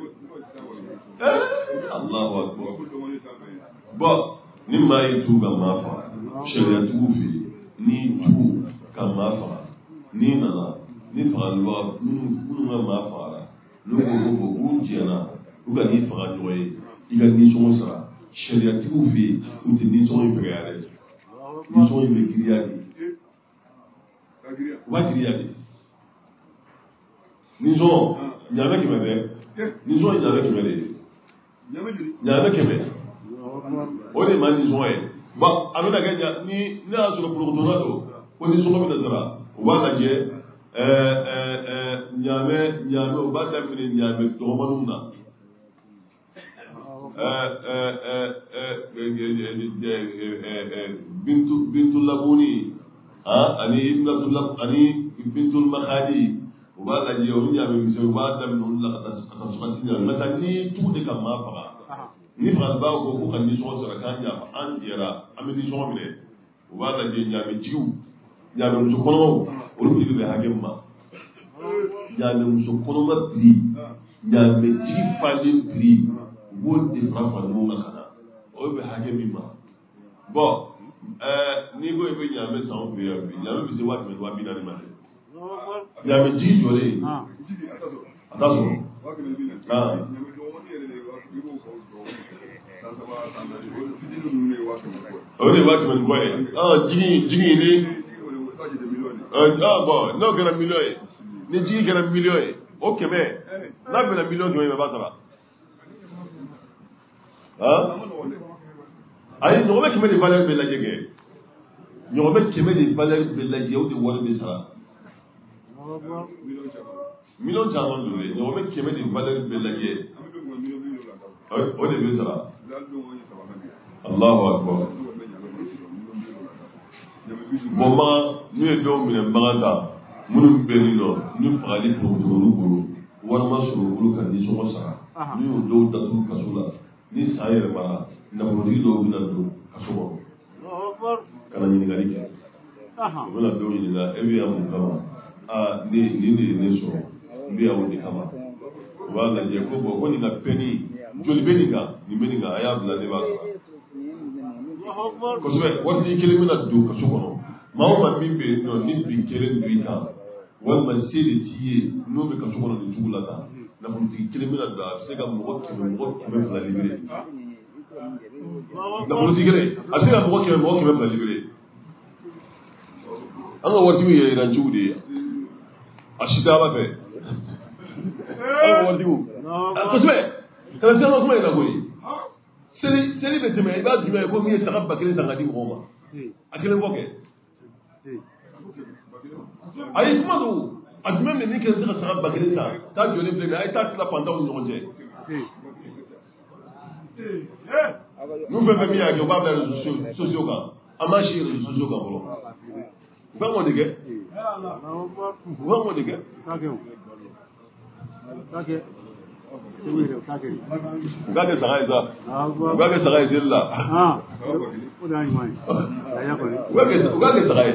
Allahu akbar bɔn ni maa ye tu ka maa faga sariyatigiw fɛ yen ni tu ka maa faga ni nana ni fagalibaga minnu ka maa fagara n'u ko ko k'u jɛna u ka n'i faga ɲɔgɔn ye i ka nisɔngɔ sara sariyatigiw fɛ yen u tɛ nisɔngɔ in fɛgɛya dɛ nisɔngɔ in bɛ giriya de u b'a giriya de nisɔngɔ ɲaamɛ kɛmɛ bɛɛ nisɔngɔ ye ɲaamɛ kɛmɛ de ye ɲaamɛ kɛmɛ o de ma nisɔngɔ ye bon a bɛna kɛ ni ne y'a sɔrɔ porokotola don ko nisɔngɔ bɛna sara u b'a lajɛ ɲaamɛ u b'a daminɛ ɲaamɛ dɔgɔmaninw na bintu labuni ani bintu makadi u b'a lajɛ olu ɲaamɛ misɛn u b'a daminɛ olu la ka taa sukasi ɲaamɛ nka ni tugu de ka maa faga ni fagalibaw ko ko ka nisɔngɔ sara k'an ɲa an jɛra an bɛ nisɔngɔ minɛ u b'a lajɛ ɲaamɛtigiw ɲaamɛ muso kɔnɔmaw olu de bɛ hakɛ min ma ɲaamɛ muso kɔnɔma piri ɲaamɛtigi falen piri u b'o de fara fara ɲɔgɔn kan ka na o bɛ hakɛ min ma bɔn n'i ko i bɛ ɲaamɛ san o fɛ yan bi ɲaamɛ bɛ se 240,000 ma dɛ ɲaamɛtigi jɔlen a t'a sɔrɔ o de b'a tɛmɛ nin kɔ ye jigi ni bɔn n'o kɛra miliyɔn ye ni jigi kɛra miliyɔn ye o kɛmɛ n'a bɛnna miliyɔn kɛmɛ b'a sara ayi ɲɔgɔnbɛ kɛmɛ de valeur bɛ lajɛ kɛ ɲɔgɔnbɛ kɛmɛ de valeur bɛ lajɛ o de wari bɛ sara miliyɔn caman don dɛ ɲɔgɔnbɛ kɛmɛ de valeur bɛ lajɛ o de bɛ sara Allahu akbar bon maga n'u ye dɔw minɛ bagan ta minnu bɛ nin nɔ ni fagali tun olu bolo walima sɔrɔ olu ka nisɔngɔ sara n'u y'o dɔw datugu kaso la ni san yɛlɛmana nafolotigi dɔw bɛna don kaso kɔnɔ ka na ɲininkali kɛ u bɛna dɔw ɲininka e bɛ yan mun kama nin de ye ne sɔrɔ n bɛ yan o de kama u b'a lajɛ ko bon ko nin ka pɛni joli bɛ nin kan nin bɛ nin kan a y'a bila ne b'a sara kosɛbɛ waati kelen bɛna don kaso kɔnɔ maa o maa min bɛ yen nɔ ni bin kelen don i kan walima se de t'i ye n'o bɛ kaso kɔnɔ nin cogo la tan nafolotigi kelen bɛna don a bɛ se ka mɔgɔ 100 libéré nafolotigi kelen a bɛ se ka mɔgɔ 100 libéré an ka waatiw ye yɛrɛnciw de ye a si tɛ Ala fɛ an ka waatiw kosɛbɛ kana se an ka kuma in na koyi seli bɛ tɛmɛ i b'a jumɛn ye ko min ye saga 1000 san ka di mɔgɔw ma a kelen kɔ kɛ a ye kuma don a jumɛn bɛ min kɛ se ka saga 1000 san k'a jɔlen filɛ nin ye a ye taa tila fantanw ni ɲɔgɔn cɛ n'u fɛn fɛn min y'a kɛ u b'a bila réseaux sociaux kan an m'a si réseaux sociaux kan fɔlɔ u kan k'o de kɛ u kan k'o de kɛ u k'a kɛ saga ye sa u k'a kɛ saga ye seli la u k'a kɛ saga ye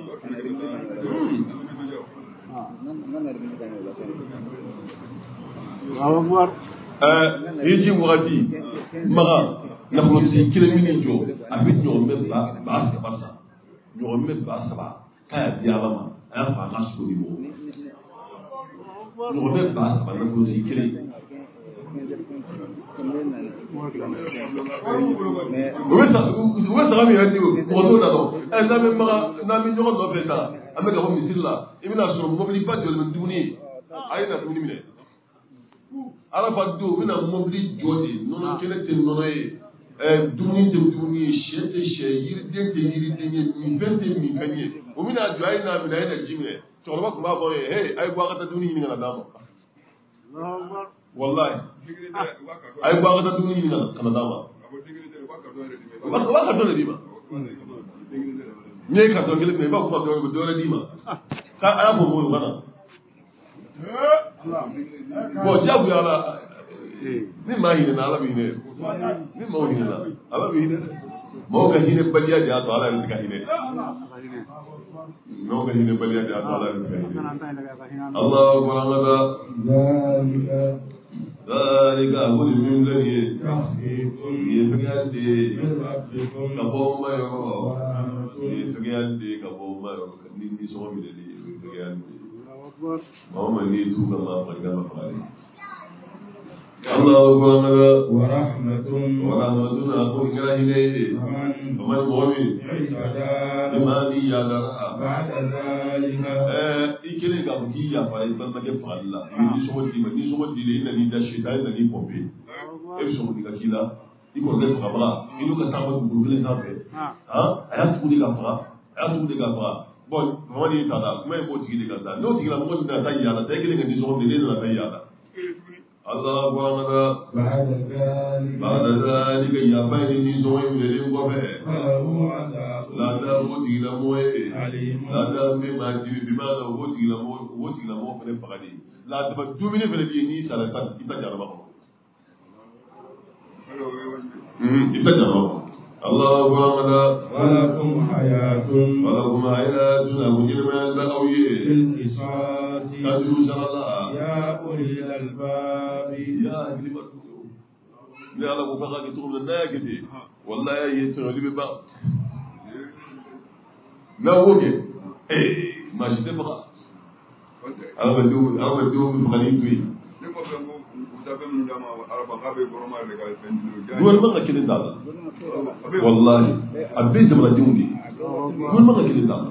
hiji wagati maga nafolotigi kelen min jɔ a bɛ ɲɔgɔnmɛ ba 3 san ɲɔgɔnmɛ ba 3 k'a y'a di Ala ma a y'a fa a ka sogo di mɔgɔw ɲɔgɔnmɛ ba 3 nafolotigi kelen u bɛ saga min yɛrɛ di o mɔgɔ t'o da dɔn n'an bɛ ɲɔgɔn nɔfɛ ta an bɛ ka bɔ misiri la i bɛna sɔrɔ mobili ba jɔlen bɛ dumuni ye a ye na dumuni minɛ Arafa don u bɛna mobili jɔ de nɔnɔ kɛnɛ tɛ nɔnɔ ye dumuni tɛ dumuni ye sɛ tɛ sɛ yiriden tɛ yiriden ye minfɛn tɛ minfɛn ye u bɛna jɔ a ye n'a minɛ a ye na ji minɛ cɛkɔrɔba tun b'a fɔ ye a ye bɔ a ka taa dumuni ɲini ka na d'a ma wallahi a ye bɔ a ka taa dumuni ɲini ka na d'a ma u b'a ka dɔ de d'i ma n'i ye kartɔn kelen minɛ i b'a fɔ ka dɔ wɛrɛ d'i ma k'a a y'a fɔ mɔgɔw kana bon diyagoya la ni maa hinɛna Ala bɛ hinɛ ni maaw hinɛna Ala bɛ hinɛ maaw ka hinɛ baliya de y'a to Ala yɛrɛ tɛ ka hinɛ maaw ka hinɛ baliya de y'a to Ala yɛrɛ tɛ ka hinɛ Allahu akbar zalika wuli min filɛ nin ye nin ye fɛngɛya de ye ka bɔ ma yɔrɔ nin ye fɛngɛya de ye ka bɔ ma yɔrɔ ni nisɔngɔ minɛli ye o ye fɛngɛya de ye maa ma n'i t'u ka maa fari ka ma fagali Allahu akbar wa rahmatun a ko kɛra hinɛ ye faman mɔgɔ min i maa ni yaadara i kelen k'a fɔ k'i yafara i balimakɛ fagali la i bɛ nisɔngɔ d'i ma nisɔngɔ dilen i nan'i da seetan i nan'i pɔmpe e bɛ sɔn k'i ka k'i la i kɔrɔkɛ fagabaga i n'u ka taama dugukolo kelen sanfɛ a y'a tugu de ka faga bon faama y'i ta da kuma in b'o tigi de kan sa n'o tigila mɔgɔ min nana taa yaala ta e kelen ka nisɔngɔ dilen e nana taa yaala Allahu akbar ba'da zalika yafa ye nisɔngɔ in minɛlen kɔfɛ laada o tigilamɔgɔ ye laada min b'a dimi bi m'a dɔn o tigilamɔgɔ fana fagali laadaba dumuni fana bɛ yen n'i sara i ta jaraba kɔnɔ i ta jaraba kɔnɔ Allahu akbar walakum hayatun abu jirma dalawi kadu sallallahu ya ulil albab ya glimatu ni ala ko faga ki tukum na yakiti wallahi yi to libe ba na woge ma jide ba ala do fakali tuyi gouvernement ka kelen t'a la wallahi a bɛɛ ye jamanadenw de ye gouvernement ka kelen t'a la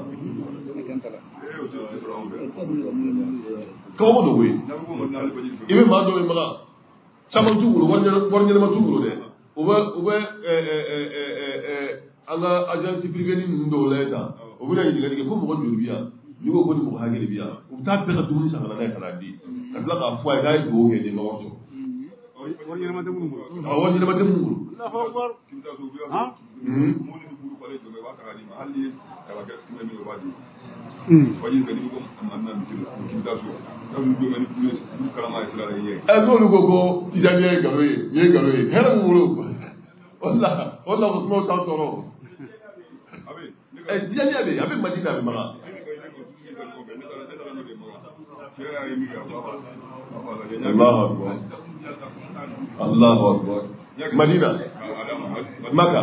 kabako dɔ koyi i bɛ maa dɔ ye maga caman t'u bolo wari ɲɛnama t'u bolo dɛ u bɛ an ka agence privée ninnu dɔw lajɛ tan u bɛna ɲininkali kɛ ko mɔgɔ joli bɛ yan n'i ko ni mɔgɔ hakɛ de bɛ yan u bɛ taa bɛɛ ka dumuni san ka na n'a ye ka n'a di ka tila k'a fɔ a ye k'a ye dugawu kɛ den ka wari sɔrɔ wani ma temu mu a wani da mutum mu Allahu akbar ha azolu gogo tijaniye garoye ye garoye hera ngulu walla ko mo ta toro tijaniye be abe madina be mara Allahu akbar Allahu akbar Madina Maka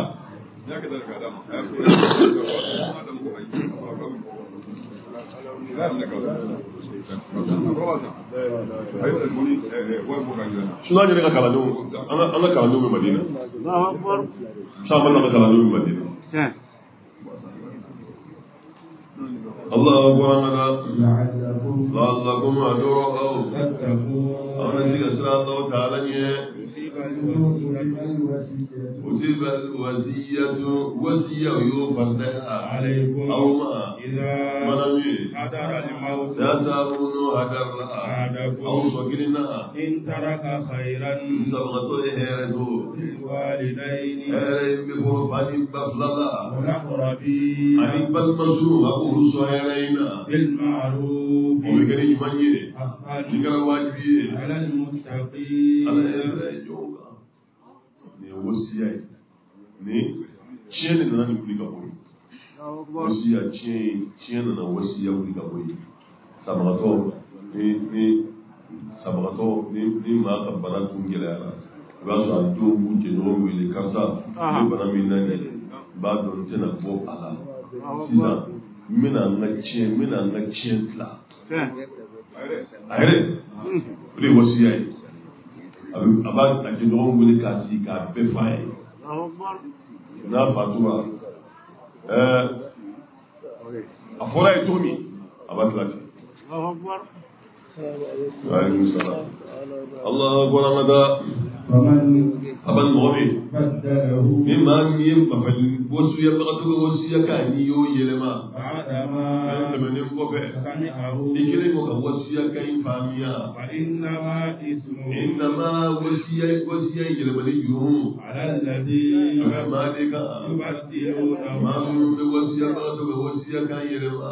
suna ne ka kalanu an ka kalanu Madina Allahu akbar sama na kalanu Madina Allahu akbar la'allakum adura'u awna diga sallallahu ta'ala ne وتلك الوصية وصية يوفرها عليكم أو ما منامي حضر الموت يسألون هدرها أو صغرنا إن ترك خيرا سبغته هيرته للوالدين هيرين بفرفان بفللا والأقربين أن بالمسروع أقول صهيرين بالمعروف وبكري مني حقا واجبي على المتقين على الجوع wasiya ne ciyar da nan kuli ga boye wasiya ciyar da wasiya kuli ga boye sabato ne ma ka bara tun gela ba su addo guje no wele kasa ne bana min nan ba don tana bo ala sisa mina na ciyar la ayre kuli wasiya aba a ti dɔgɔn wele k'a sigi k'a bɛɛ f'a ye n'a fatura a fɔra ye cogo min a b'a tila ten. waaleykum salaam. Allahu akbar an ka taa. aban mɔgɔ min ni maa min ye wasuyabagatɔ ka wasuya k'a n'i y'o yɛlɛma tɛmɛnen kɔfɛ i kelen ko ka wasuya ka ɲi faamuya innama wasiya yɛlɛmani juru a bɛ maa de kan maa minnu bɛ wasuyabagatɔ ka wasuya kan yɛlɛma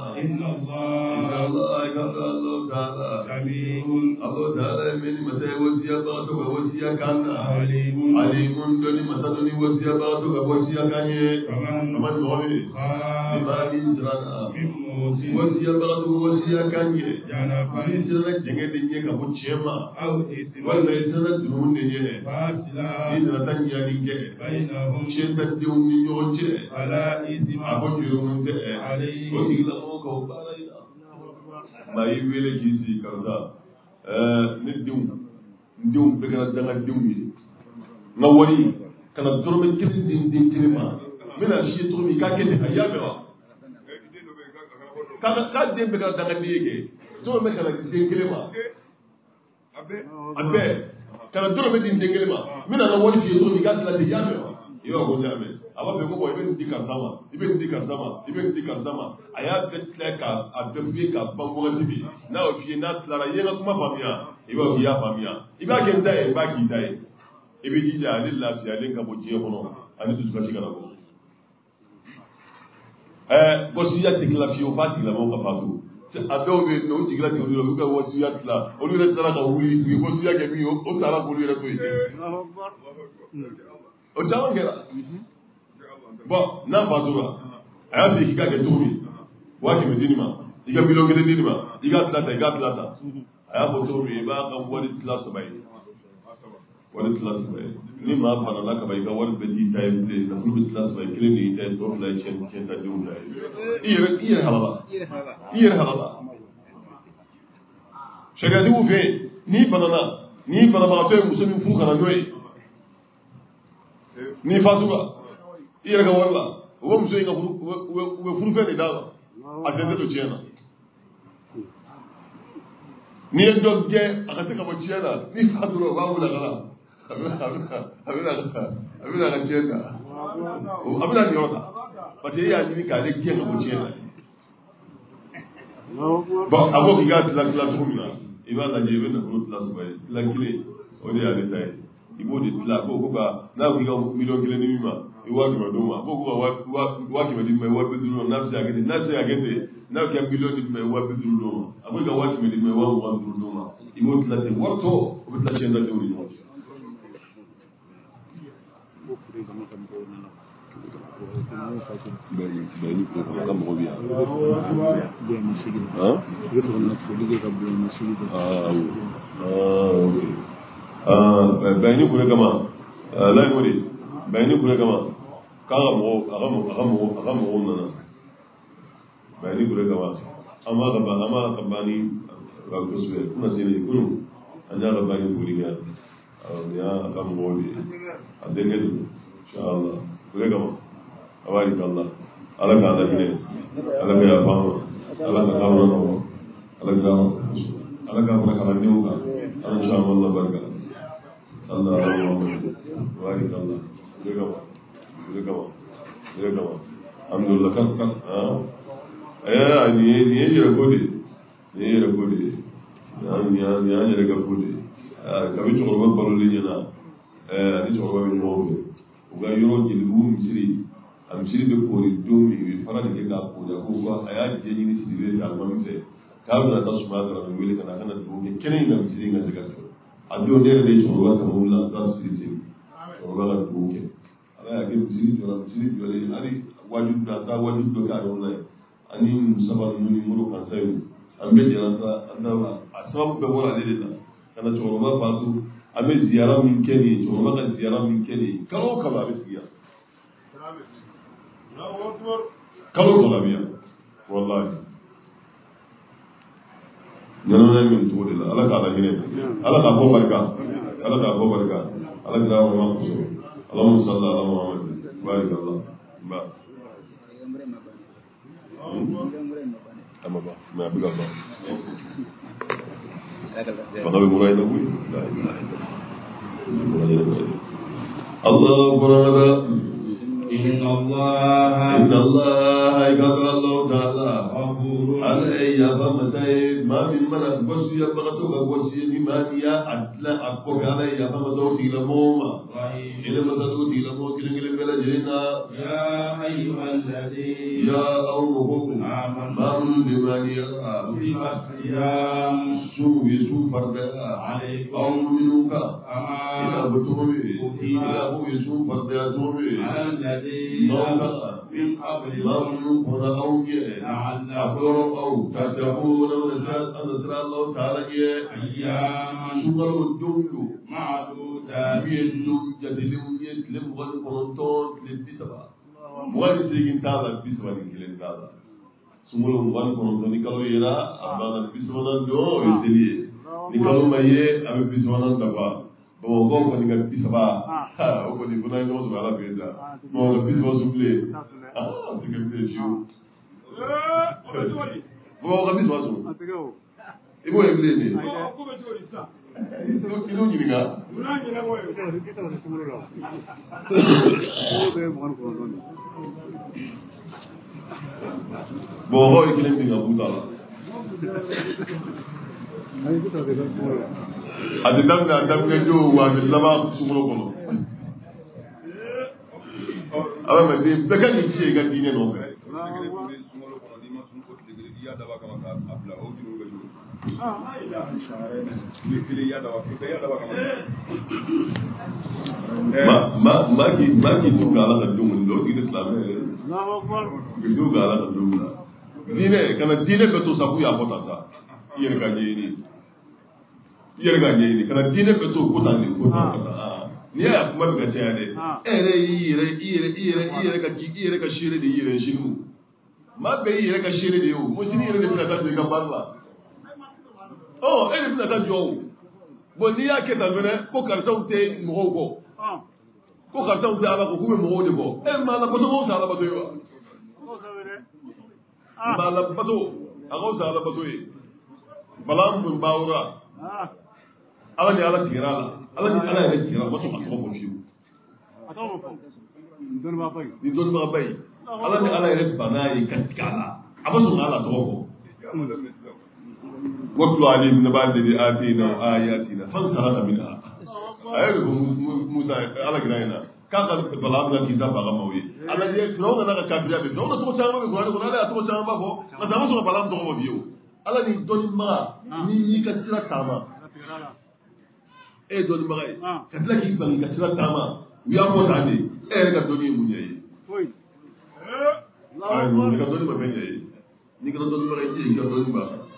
Allah ta'ala ye min masa ye wasuyabagatɔ ka wasuya kan na alimun dɔnni masa dɔnni wasuyabagatɔ ka wasuya kan ye aman mɔgɔ min ni maa min siranna wasiyabagatɔ wasiya kan ye ni siranna jɛngɛ de ɲɛ ka bɔ tiɲɛ ma walima i siranna dunumun de ɲɛ ni nana taa ɲani kɛ tiɲɛ ta denw ni ɲɔgɔn cɛ a ko jurumun tɛ o tigilamɔgɔ ka o baara in na maa y'i wele k'i sigi karisa ne denw bɛɛ kɛra dangadenw ye n ka wari kana dɔrɔmɛ kelen den kelen ma n bɛna fiyɛ cogo min k'a kɛ ten a y'a mɛn wa k'a den bɛɛ kɛra dangaden ye kɛ dɔrɔmɛ kana di den kelen ma a bɛɛ kana dɔrɔmɛ di den kelen ma n bɛna n ka wari fiyɛ cogo min k'a tila ten i y'a mɛn wa i b'a fɔ ko n y'a mɛn a b'a fɛ ko i bɛ nin di karisa ma i bɛ nin di karisa ma i bɛ nin di karisa ma a y'a bɛɛ tila k'a bɛɛ fiyɛ k'a ban wagati min n'a y'o fiyɛ n'a tilara i ye n ka kuma faamuya i b'a fɔ k'i y'a faamuya i b'a kɛ n ta ye i b'a k'i ta ye i bɛ jija ale lafiyalen ka bɔ diɲɛ kɔnɔ ani dusukasi kana bɔ wasiya tɛ tila fiyewu f'a tigilamɔgɔ ka faatu a dɔw bɛ yen nɔ o jigila tɛ olu la olu ka wasiya tila olu yɛrɛ taara ka wuli u ye wasiya kɛ min ye o taara k'olu yɛrɛ to yen o caman kɛra bɔn n'a faatura a y'a f'i k'i ka kɛ cogo min 100 di nin ma i ka 1 million di nin ma i k'a tila ta i k'a tila ta a y'a fɔ cogo min i b'a ka wari tila 3 ye wari tila 3 ye ni maa banana ka ban i ka wari bɛɛ t'i ta ye bilen nafolo bɛ tila 3 ye kelen de y'i ta ye tɔ 2 ye tiɲɛ ta denw ta ye i yɛrɛ halala sariatigiw fɛ yen n'i banabagatɔ ye muso min furu kana n'o ye n'i fatura i yɛrɛ ka wari la u bɛ muso in ka u bɛ furufɛn de d'a ma a tɛ don tiɲɛ na n'i ye dɔ gɛn a ka se ka bɔ tiɲɛ na n'i fatura u b'a wuli a la a bɛna ka tiɲɛ ta a bɛna nin yɔrɔ ta parce que e y'a ɲini k'ale gɛn ka bɔ tiɲɛ na bon a ko k'i k'a tila cogo min na i b'a lajɛ i bɛ nafolo tila 3 ye tila 1 o de y'ale ta ye ibo de tila ko ka na ko ga million kelen ni ma i wa ma do ma ko ko wa ki ma di ma wa be duro na se agete na ko million di ma wa be duro ma ko ga wa ki ma di ma wa duro ma ibo tila te warto o be tila chenda de uri mo Bayani ko kan mo biya bayani kure kama la ngori bayani kure kama kaga mo nana bayani kure kama ama kabani ga kusbe kuna sene kunu anya ga bayani kure ga ya kam mo bi adengel inshallah kure kama awari Allah ala ka da ne ala ka ya ba ala ka ka ro ala ka ba ka ne uga inshallah barka Allah wari Allah gaba alhamdulillah kan ni rekodi ni rekodi kabi to ko balo li na ni to ko ni mo uga yoro ki lu misiri be ko ri do mi fara de ga ko da ko ba aya je ni sire da almami se ka na ta suma da mi wele kana kana do ke kene na misiri ga daga to ado de de to wa ta mo la ta sire to ga la do ke ala ya ke misiri to le ari wajib da ta wajib do ka yo la ani sabar ni muro kan sai ambe jira ta anda asab be wala de da kana to ba ba to ambe ziyara min kene to ba ka ziyara min kene karo ka ba be ziyara kalo biya wallahi nana min to de ala ka ala hine ala ka ko barka ala ka ma ko Allahumma salli ala Muhammad barik Allah ba amma ba ma biga ba ba be murai da kuyi Allah qur'ana إن الله يقدر الله تعالى علي فمتى ما من من بس يبغى بس ما يا أدلى أكبر علي فمتى تلموما إلى متى تلمو كل بلا جينا يا أيها الذين يا أمهم ما من بمن يرى يا يسوع فردا عليكم أو منك أما إلى بتومي إلى هو يسوع فردا تومي من قبل تتقون ونسأل الله تعالى أياما شغل الدول معدودة يتلم والقرنطون للبسبة موالي سيكين تابع البسبة لكلين تابع سمولهم والقرنطون نكالو يرى أبانا البسبة دو يسليه نكالو مايه أبي البسبة دفع bon ko ni ga bisaba ha o ko ni kuna no so ala beza bon le bisaba souple ah c'est que c'est chaud bon ga bisaba so e bo e blé ni ko be jori sa ilo ni ga una ni na mo e ko kita na sumulo lo o be mo ko no bon ho e kilen ni ga butala adi damga jo wa bi laba sumuro kono aba me de beka ni ci ga dine no ga ma ki tu ga la dum lo di islam Allahu akbar du ga la dum dine kana dine be to sabu ya potata yere ga ni kana dine be to kuta ni ko ni ya kuma daga cewa ne ire ka shire da ire shinu ma be ire ka shire da yau mo shine ire da fita ta ga barba ere fita ta jo bo ni ya ke ta bene ko karta ute mo ko karta ute ala ko kuma mo de ko ma la pato mo sa la pato yo ma la pato ago sa la pato yi balam bun bawra ala ni ala tirala ala ni ala ya tira wato a ko shi ni don ba bai ala ni ala ya bana yi katkala abasu ala to ko wato alim na ba da ayatina fan sarata minha ayo Musa ala gina kaka bala ga kita bala mawi ala ye tro na ka kabila be tro to chama be ko ala to chama ba ko na dama so bala to mo biyo ala ni doni ma ni ka tira tama e doni ma ka tira ki ban ka tira tama wi apo tande e ka doni mu nyai oi ay ni ka doni ba be nyai ni ka doni ba nyai ka doni ba